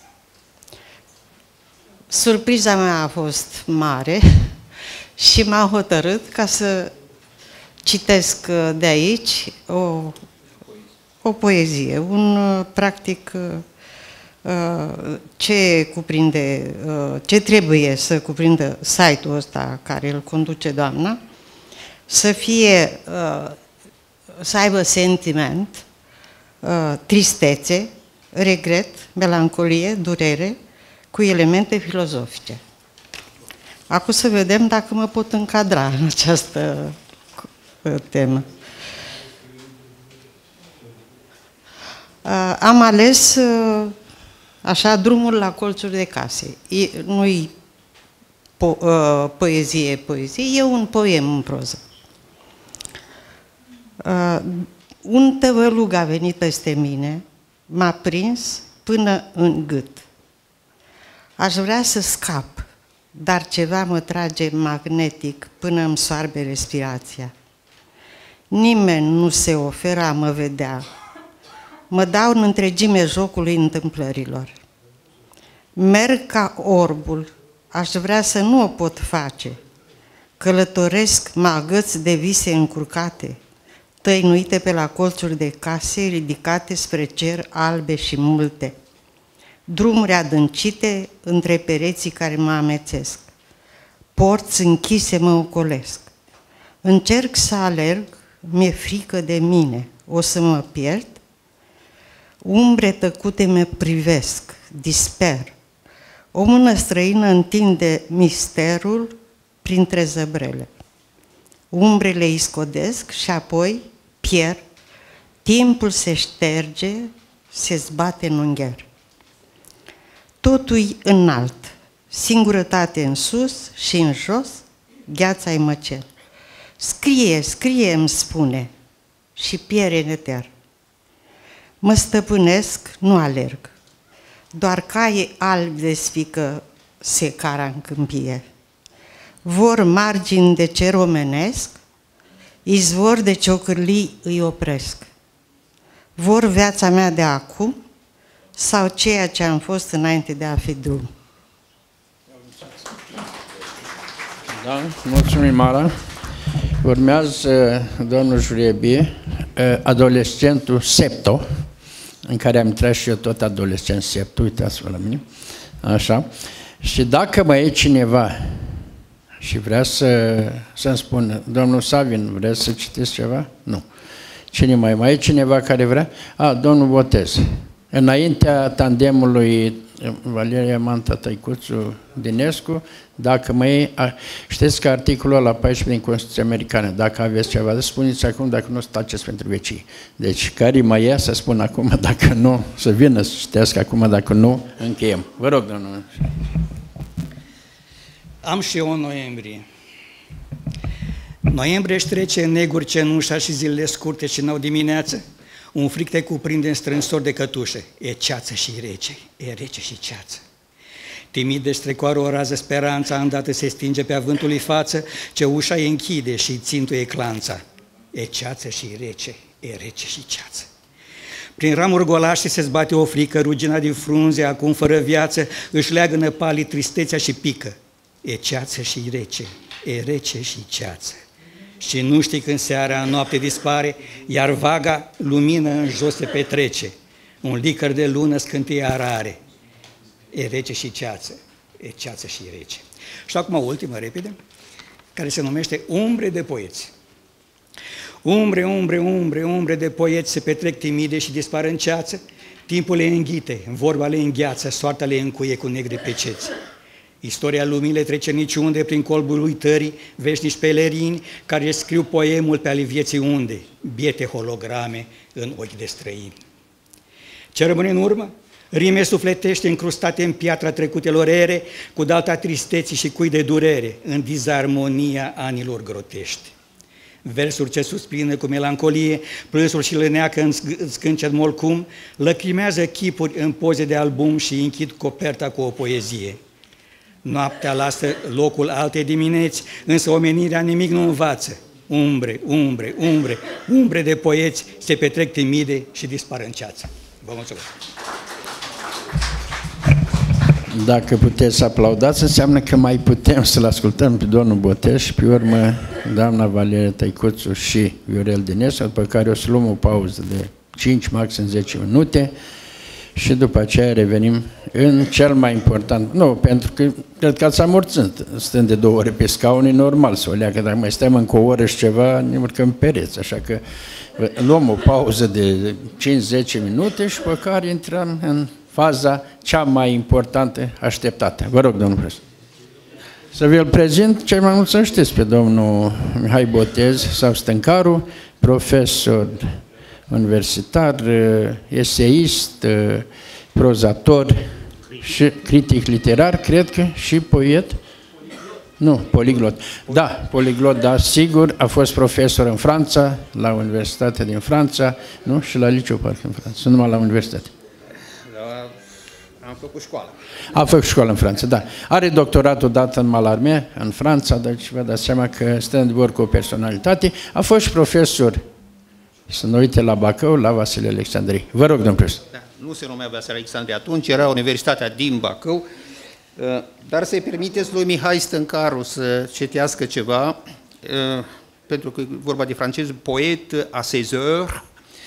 Surpriza mea a fost mare și m-am hotărât ca să citesc de aici o, o poezie, un practic ce cuprinde, ce trebuie să cuprindă site-ul ăsta care îl conduce doamna, să fie, să aibă sentiment, tristețe, regret, melancolie, durere, cu elemente filozofice. Acum să vedem dacă mă pot încadra în această temă. Am ales așa drumul la colțuri de case. Nu-i po poezie, poezie, e un poem în proză. Un tăvălug a venit peste mine, m-a prins până în gât. Aș vrea să scap, dar ceva mă trage magnetic până îmi soarbe respirația. Nimeni nu se oferă a mă vedea. Mă dau în întregime jocului întâmplărilor. Merg ca orbul, aș vrea să nu o pot face. Călătoresc, mă agăț de vise încurcate, tăinuite pe la colțuri de case ridicate spre cer, albe și multe. Drumuri adâncite între pereții care mă amețesc. Porți închise mă ocolesc. Încerc să alerg, mi-e frică de mine, o să mă pierd. Umbre tăcute mă privesc, disper. O mână străină întinde misterul printre zăbrele. Umbrele îi scodesc și apoi pierd. Timpul se șterge, se zbate în ungher. Totul înalt, singurătate în sus și în jos, gheața-i măcel. Scrie, scrie, îmi spune, și piere în eter. Mă stăpânesc, nu alerg, doar caie albi desfică secara în câmpie. Vor margini de cer omenesc, izvor de ciocârlii îi opresc. Vor viața mea de acum sau ceea ce am fost înainte de a fi drum. Da, mulțumim, Mara. Urmează domnul Jurebie, adolescentul Septo, în care am intrat și eu tot adolescent Septo, uitați-vă la mine, așa. Și dacă mai e cineva și vrea să, să-mi spună, domnul Savin, vreți să citiți ceva? Nu. Cine mai, mai e cineva care vrea? A, domnul Botez. Înaintea tandemului Valeria Manta Tăicuțu Dinescu, dacă mai e, a, știți că articolul ăla paisprezece din Constituția Americană, dacă aveți ceva de spuneți acum, dacă nu, staceți pentru vecii. Deci, care mai e să spun acum, dacă nu, să vină să citească acum, dacă nu, încheiem. Vă rog, domnul. Am și eu în noiembrie. Noiembrie își trece în neguri cenușa și zilele scurte și n-au dimineață. Un fric te cuprinde în strânsori de cătușe. E ceață și rece, e rece și ceață. Timid de strecoară o rază speranța, îndată se stinge pe avântului față, ce ușa îi închide și țintuie clanța. E ceață și rece, e rece și ceață. Prin ramuri golașe se zbate o frică, rugina din frunze, acum fără viață, își leagănă palii tristețea și pică. E ceață și rece, e rece și ceață. Și nu știi când seara, în noapte dispare, iar vaga lumină în jos se petrece. Un licăr de lună scânteie arare. E rece și ceață, e ceață și rece. Și acum o ultimă, repede, care se numește Umbre de poeți. Umbre, umbre, umbre, umbre de poeți se petrec timide și dispar în ceață. Timpul le înghite, vorba le îngheață, soarta le încuie cu negri peceți. Istoria lumii le trece niciunde prin colbul uitării, veșnici pelerini care scriu poemul pe ale vieții unde, biete holograme în ochi de străini. Ce rămâne în urmă? Rime sufletește încrustate în piatra trecutelor ere, cu dalta tristeții și cui de durere, în dizarmonia anilor grotești. Versuri ce suspină cu melancolie, plânsuri și lâneacă în scâncet molcum, lăcrimează chipuri în poze de album și închid coperta cu o poezie. Noaptea lasă locul alte dimineți, însă omenirea nimic nu învață. Umbre, umbre, umbre, umbre de poeți se petrec timide și dispar în ceață. Vă mulțumesc! Dacă puteți să aplaudați, înseamnă că mai putem să-l ascultăm pe domnul Botez și pe urmă doamna Valeria Tăicuțu și Viorel Dinescu, după care o să luăm o pauză de cinci, maxim zece minute și după aceea revenim în cel mai important. Nu, pentru că cred că ați amorțit, stând de două ore pe scaun, e normal să o leagă, dacă mai stăm încă o oră și ceva, ne urcăm pereți, așa că luăm o pauză de cinci zece minute și pe care intrăm în faza cea mai importantă așteptată. Vă rog, domnul președinte. Să vi-l prezint, cei mai mult să știți pe domnul Mihai Botez sau Stâncaru, profesor universitar, eseist, prozator și critic literar, cred că, și poet. Nu, poliglot. Da, poliglot, da, sigur, a fost profesor în Franța, la Universitatea din Franța, nu? Și la liceu, parcă, în Franța, nu numai la universitate. Da, am făcut școală. A făcut școală în Franța, da. Are doctoratul dat în Mallarmé, în Franța, deci vă dați seama că stă în dvor cu o personalitate. A fost și profesor, să nu uite, la Bacău, la Vasile Alexandrii. Vă rog, domnul profesor. Da, nu se numea Vasile Alexandrii atunci, era Universitatea din Bacău, dar să-i permiteți lui Mihai Stâncaru să citească ceva, pentru că e vorba de francez, poet, asezeur,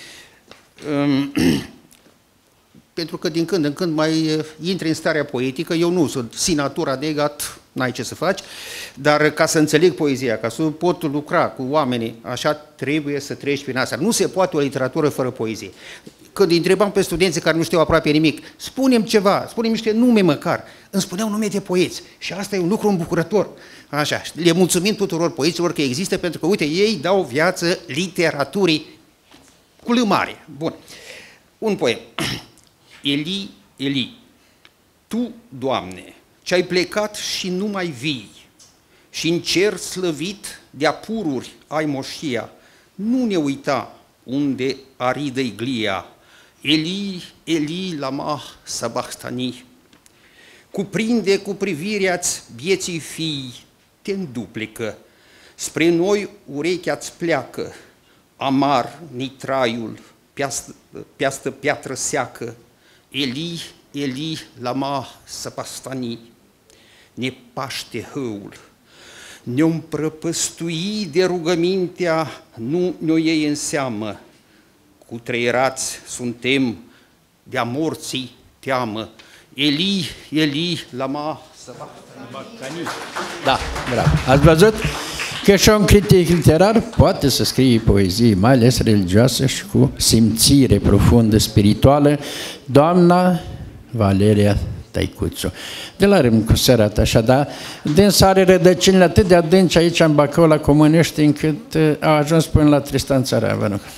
pentru că din când în când mai intri în starea poetică. Eu nu sunt sinatura negat, n-ai ce să faci, dar ca să înțeleg poezia, ca să pot lucra cu oamenii, așa trebuie să treci prin asta. Nu se poate o literatură fără poezie. Când întrebam pe studenții care nu știu aproape nimic, spunem ceva, spunem niște nume măcar, îmi spuneau nume de poeți și asta e un lucru îmbucurător. Așa, le mulțumim tuturor poeților că există, pentru că, uite, ei dau viață literaturii cu L mare. Bun. Un poem. Eli, Eli, Tu, Doamne, ce-ai plecat și nu mai vii, și în cer slăvit de-a pururi ai moșia, nu ne uita unde aridă-i glia. Eli, Eli, lama sabachthani. Cuprinde cu privirea-ți vieții fii, te înduplică, spre noi urechea-ți pleacă, amar nitraiul, piastă, piastă piatră seacă. Eli, Eli, lama sabachthani. Ne paște hăul, ne-o împrăpăstui de rugămintea, nu ne-o iei în seamă. Cutreierați suntem de-a morții teamă. Eli, Eli, lama sabachthani. Da, bravo. Ați văzut că și un critic literar poate să scrie poezii, mai ales religioasă și cu simțire profundă, spirituală. Doamna Valeria Tăicuțu. De la rând cu serat, așa, dar dânsa are rădăcinile atât de adânci aici în Bacău, la Comănești, încât a ajuns până la Tristan Țara, vă rog.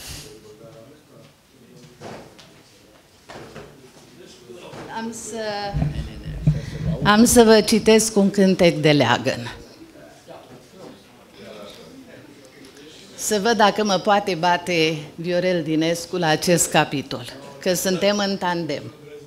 Am să, am să vă citesc un cântec de leagăn. Să văd dacă mă poate bate Viorel Dinescu la acest capitol, că suntem în tandem.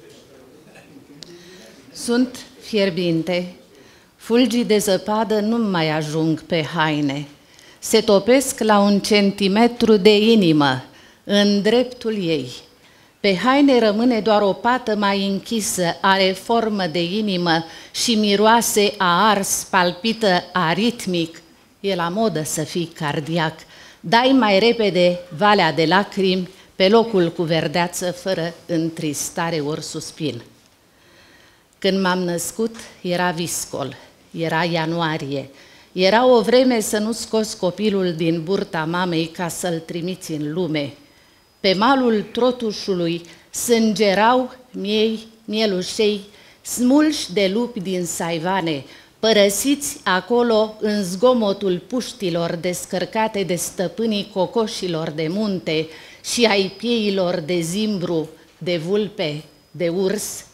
Sunt fierbinte, fulgii de zăpadă nu mai ajung pe haine, se topesc la un centimetru de inimă, în dreptul ei. Pe haine rămâne doar o pată mai închisă, are formă de inimă și miroase a ars, palpită aritmic. E la modă să fii cardiac. Dai mai repede valea de lacrimi pe locul cu verdeață, fără întristare ori suspin. Când m-am născut, era viscol, era ianuarie. Era o vreme să nu scoți copilul din burta mamei ca să-l trimiți în lume. Pe malul trotușului sângerau miei, mielușei, smulși de lupi din saivane, părăsiți acolo în zgomotul puștilor descărcate de stăpânii cocoșilor de munte și ai pieilor de zimbru, de vulpe, de urs.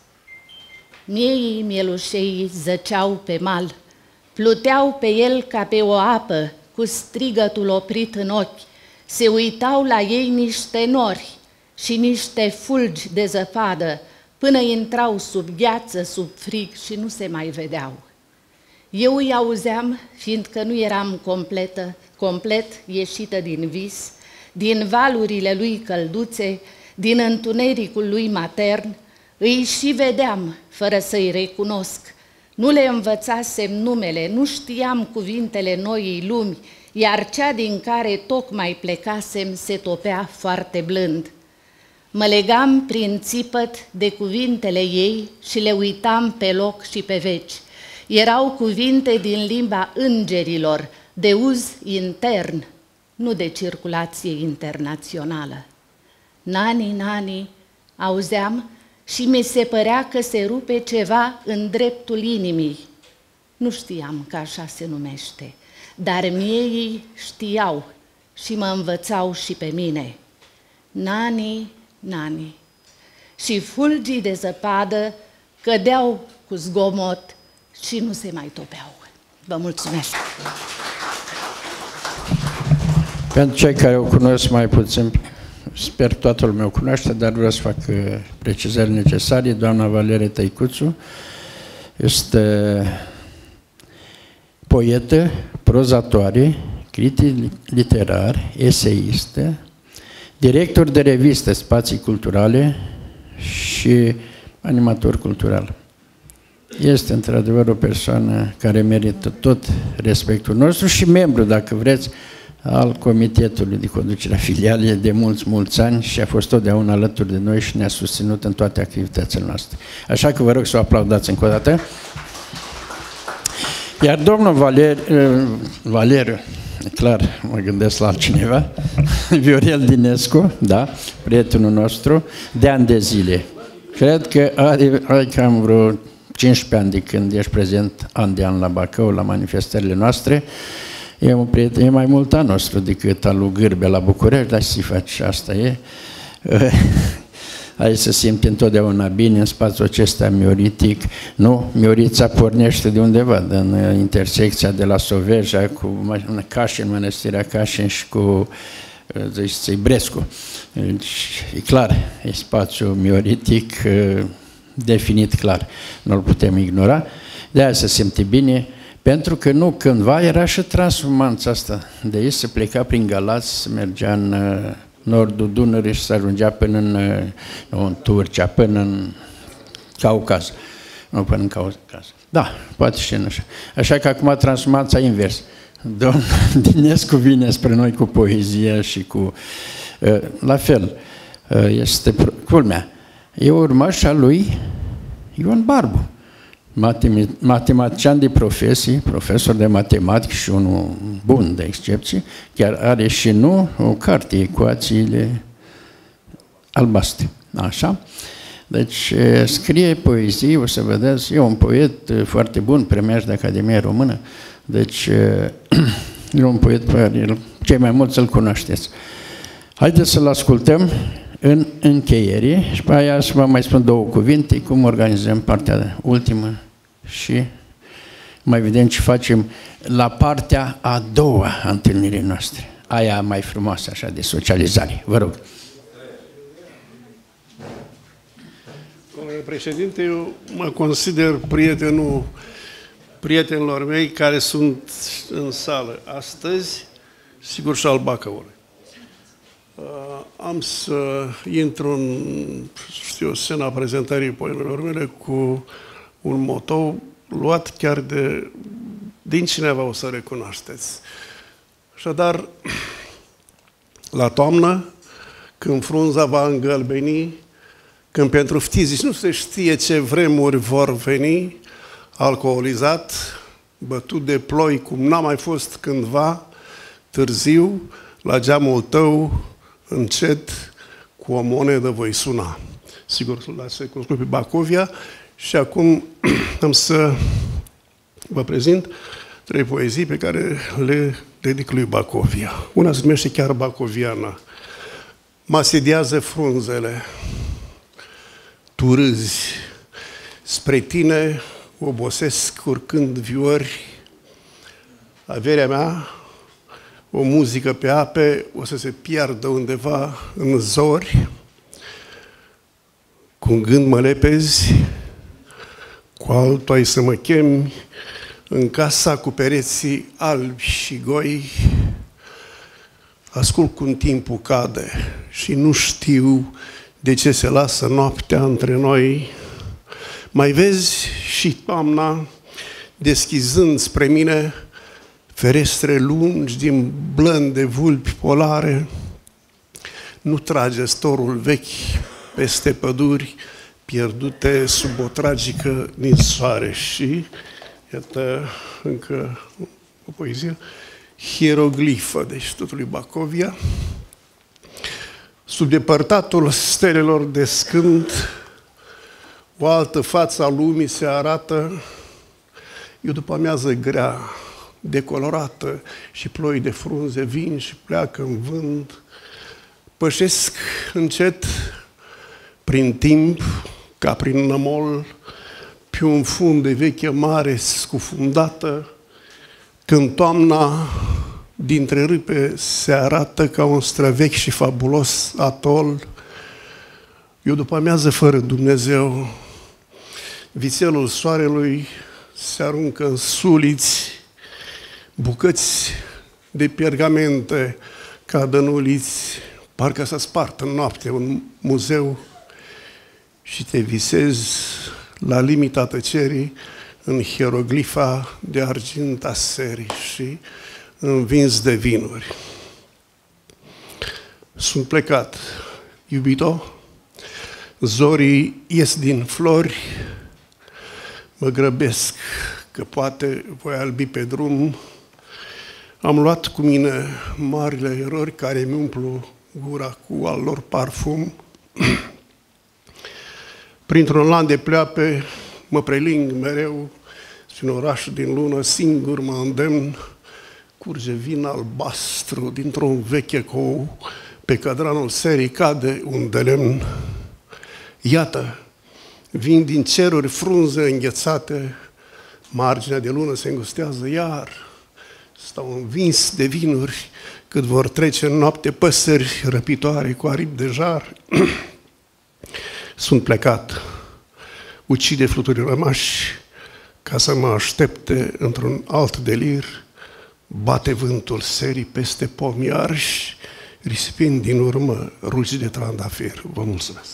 Miei mielușei zăceau pe mal, pluteau pe el ca pe o apă, cu strigătul oprit în ochi. Se uitau la ei niște nori și niște fulgi de zăpadă, până intrau sub gheață, sub frig și nu se mai vedeau. Eu îi auzeam, fiindcă nu eram completă, complet ieșită din vis, din valurile lui călduțe, din întunericul lui matern, îi și vedeam, fără să-i recunosc. Nu le învățasem numele, nu știam cuvintele noii lumi, iar cea din care tocmai plecasem se topea foarte blând. Mă legam prin țipăt de cuvintele ei și le uitam pe loc și pe veci. Erau cuvinte din limba îngerilor, de uz intern, nu de circulație internațională. Nani, nani, auzeam și mi se părea că se rupe ceva în dreptul inimii. Nu știam că așa se numește, dar miei știau și mă învățau și pe mine. Nani, nani. Și fulgii de zăpadă cădeau cu zgomot și nu se mai topeau. Vă mulțumesc! Pentru cei care o cunosc mai puțin, sper toată lumea o cunoaște, dar vreau să fac precizări necesare. Doamna Valerie Tăicuțu este poetă, prozatoare, critic literar, eseistă, director de revistă Spații Culturale și animator cultural. Este într-adevăr o persoană care merită tot respectul nostru și membru, dacă vreți, al Comitetului de Conducere a Filialei de mulți, mulți ani și a fost totdeauna alături de noi și ne-a susținut în toate activitățile noastre. Așa că vă rog să o aplaudați încă o dată. Iar domnul Valer, Valeriu, clar, mă gândesc la altcineva, Viorel Dinescu, da, prietenul nostru, de ani de zile. Cred că are, are cam vreo cincisprezece ani de când ești prezent an de an la Bacău, la manifestările noastre. E un prieten, e mai mult al nostru decât al lui Gârbe la București, dar să-i faci, asta e. Hai să simți întotdeauna bine în spațiul acesta mioritic. Nu, Miorița pornește de undeva, în intersecția de la Soveja cu Cașin, Mănăstirea Cașin și cu ziceți, Brescu. Deci, e clar, e spațiu mioritic definit clar, nu-l putem ignora. De-aia se simte bine, pentru că nu cândva era și transformanța asta. De aici se pleca prin Galați, se mergea în nordul Dunării și se ajungea până în, nu, în Turcia, până în Caucaz. Nu, până în Caucaz. Da, poate și în așa. Așa că acum transformanța invers. Domnul Dinescu vine spre noi cu poezie și cu... La fel, este culmea. E urmașa lui Ion Barbu, matematician de profesie, profesor de matematică și unul bun de excepție, chiar are și nu o carte, Ecuațiile albastre. Așa? Deci scrie poezii, o să vedeți, e un poet foarte bun, premiat de Academia Română, deci e un poet pe care cei mai mulți îl cunoașteți. Haideți să-l ascultăm în încheiere și pe aia să vă mai spun două cuvinte, cum organizăm partea ultimă și mai vedem ce facem la partea a doua a întâlnirii noastre. Aia mai frumoasă, așa, de socializare. Vă rog. Domnule președinte, eu mă consider prietenul prietenilor mei care sunt în sală astăzi, sigur și al Bacăului. Uh, am să intru în, știu, scena prezentării poemelor mele cu un motou luat chiar de, din cineva, o să recunoașteți. Așadar, la toamnă, când frunza va îngălbeni, când pentru ftizici nu se știe ce vremuri vor veni, alcoolizat, bătut de ploi cum n-a mai fost cândva, târziu, la geamul tău, încet, cu o monedă voi suna. Sigur, l-ați cunoscut pe Bacovia și acum am să vă prezint trei poezii pe care le dedic lui Bacovia. Una se numește chiar bacoviană. Mă asediază frunzele, tu râzi, spre tine obosesc urcând viori, averea mea, o muzică pe ape, o să se piardă undeva în zori, cu un gând mă lepezi, cu altul ai să mă chemi, în casa cu pereții albi și goi, ascult cum timpul cade și nu știu de ce se lasă noaptea între noi. Mai vezi și toamna deschizând spre mine ferestre lungi din blânde vulpi polare. Nu trage storul vechi peste păduri pierdute sub o tragică ninsoare. Și, iată, încă o poezie, hieroglifă, deci totul lui Bacovia. Sub depărtatul stelelor de scânt, o altă față a lumii se arată, E o după-amiază grea, decolorată și ploi de frunze vin și pleacă în vânt. Pășesc încet prin timp, ca prin nămol, pe un fund de veche mare scufundată, când toamna dintre râpe se arată ca un străvechi și fabulos atol. E o după-amiază fără Dumnezeu, vițelul soarelui se aruncă în suliți, bucăți de pergamente ca dănuliți, parcă s-a spart în noapte un muzeu și te visezi la limita tăcerii în hieroglifa de argint a serii și învins de vinuri. Sunt plecat, iubito, zorii ies din flori, mă grăbesc că poate voi albi pe drum. Am luat cu mine marile erori care mi umplu gura cu al lor parfum. Printr-un lan de pleoape mă preling mereu spre un oraș din lună, singur mă îndemn, curge vin albastru dintr-un vechi ecou, pe cadranul serii cade un de lemn. Iată, vin din ceruri frunze înghețate, marginea de lună se îngustează iar, stau învins de vinuri, cât vor trece în noapte păsări răpitoare cu aripi de jar. Sunt plecat, ucide fluturii rămași, ca să mă aștepte într-un alt delir, bate vântul serii peste pomi iarși, risipind din urmă rugi de trandafir. Vă mulțumesc!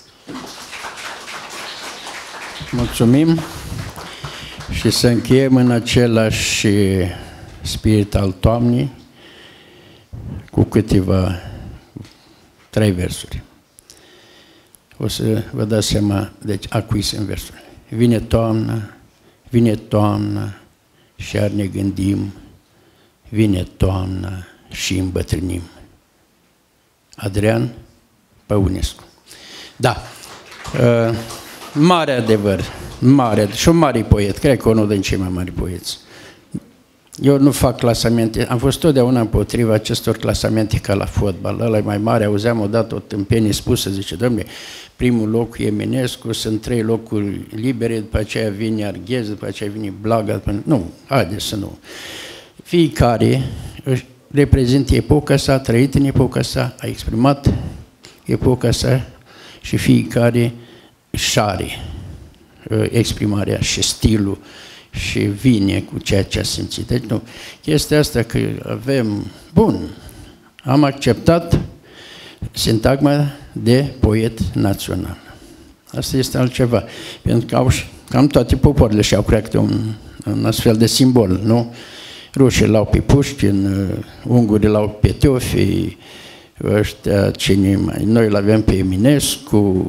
Mulțumim și să încheiem în același spirit al toamnii cu câteva, trei versuri. O să vă dați seama, deci, a cui sunt versurile. Vine toamna, vine toamna și iar ne gândim, vine toamna și îmbătrânim. Adrian Păunescu. Da, uh, mare adevăr, mare, și un mare poet, cred că unul din cei mai mari poeți. Eu nu fac clasamente, am fost totdeauna împotriva acestor clasamente ca la fotbal. Ăla e mai mare, auzeam odată o tâmpenie spusă, zice, dom'le, primul loc e Eminescu, sunt trei locuri libere, după aceea vine Arghez, după aceea vine Blaga, după... Nu, haideți să nu. Fiecare își reprezintă epoca sa, a trăit în epoca sa, a exprimat epoca sa și fiecare își are exprimarea și stilul și vine cu ceea ce a simțit. Deci nu, chestia asta că avem, bun, am acceptat sintagma de poet național. Asta este altceva, pentru că au, cam toate popoarele și-au creat un, un astfel de simbol, nu? Rușii l-au pe Pușkin, ungurii l-au pe Teofi, ăștia, cine mai, noi l-avem pe Eminescu,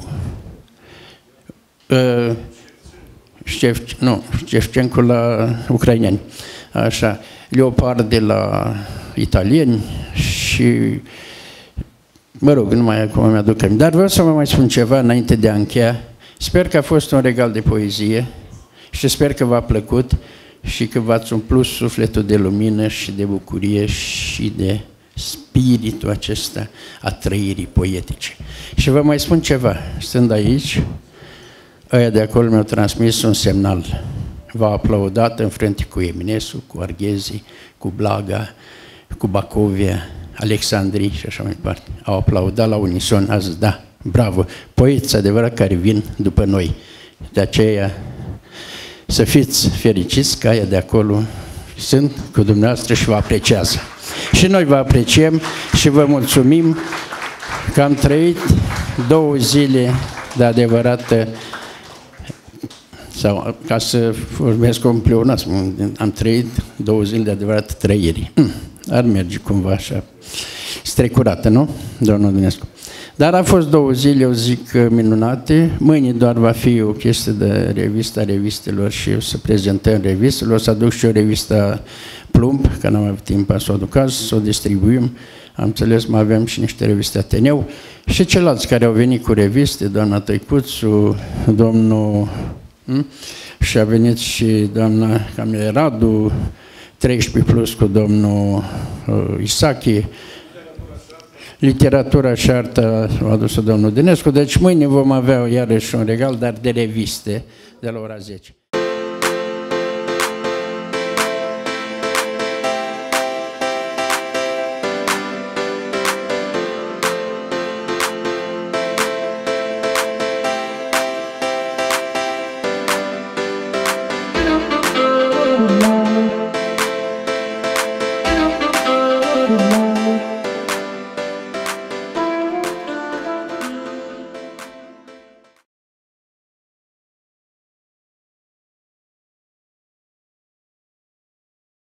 uh, Șef, nu, Șefcencu la ucraineni, așa, Leopard de la italieni și, mă rog, nu mai acum mi-aduc aminte, dar vreau să vă mai spun ceva înainte de a încheia. Sper că a fost un regal de poezie și sper că v-a plăcut și că v-ați umplut sufletul de lumină și de bucurie și de spiritul acesta a trăirii poetice. Și vă mai spun ceva, stând aici, ăia de acolo mi-au transmis un semnal. V-au aplaudat în frunte cu Eminescu, cu Arghezi, cu Blaga, cu Bacovia, Alexandrii și așa mai departe. Au aplaudat la unison, a zis, da, bravo, poeți adevărat care vin după noi. De aceea să fiți fericiți că aia de acolo sunt cu dumneavoastră și vă apreciază. Și noi vă apreciem și vă mulțumim că am trăit două zile de adevărată, sau ca să vorbesc cu un pleonasm, am trăit două zile de adevărată trăiri. Ar merge cumva așa, strecurată, nu, domnul Dunescu? Dar a fost două zile, eu zic, minunate. Mâine doar va fi o chestie de revista revistelor și o să prezentăm revistelor. O să aduc și o revistă Plumb, că n-am avut timp să o aduc azi, să o distribuim. Am înțeles, mai avem și niște reviste Ateneu. Și ceilalți care au venit cu reviste, doamna Tăicuțu, domnul... și a venit și doamna Camila Radu, treisprezece plus cu domnul uh, Isachi, literatura și arta a adus domnul Dinescu, deci mâine vom avea iarăși un regal, dar de reviste, de la ora zece.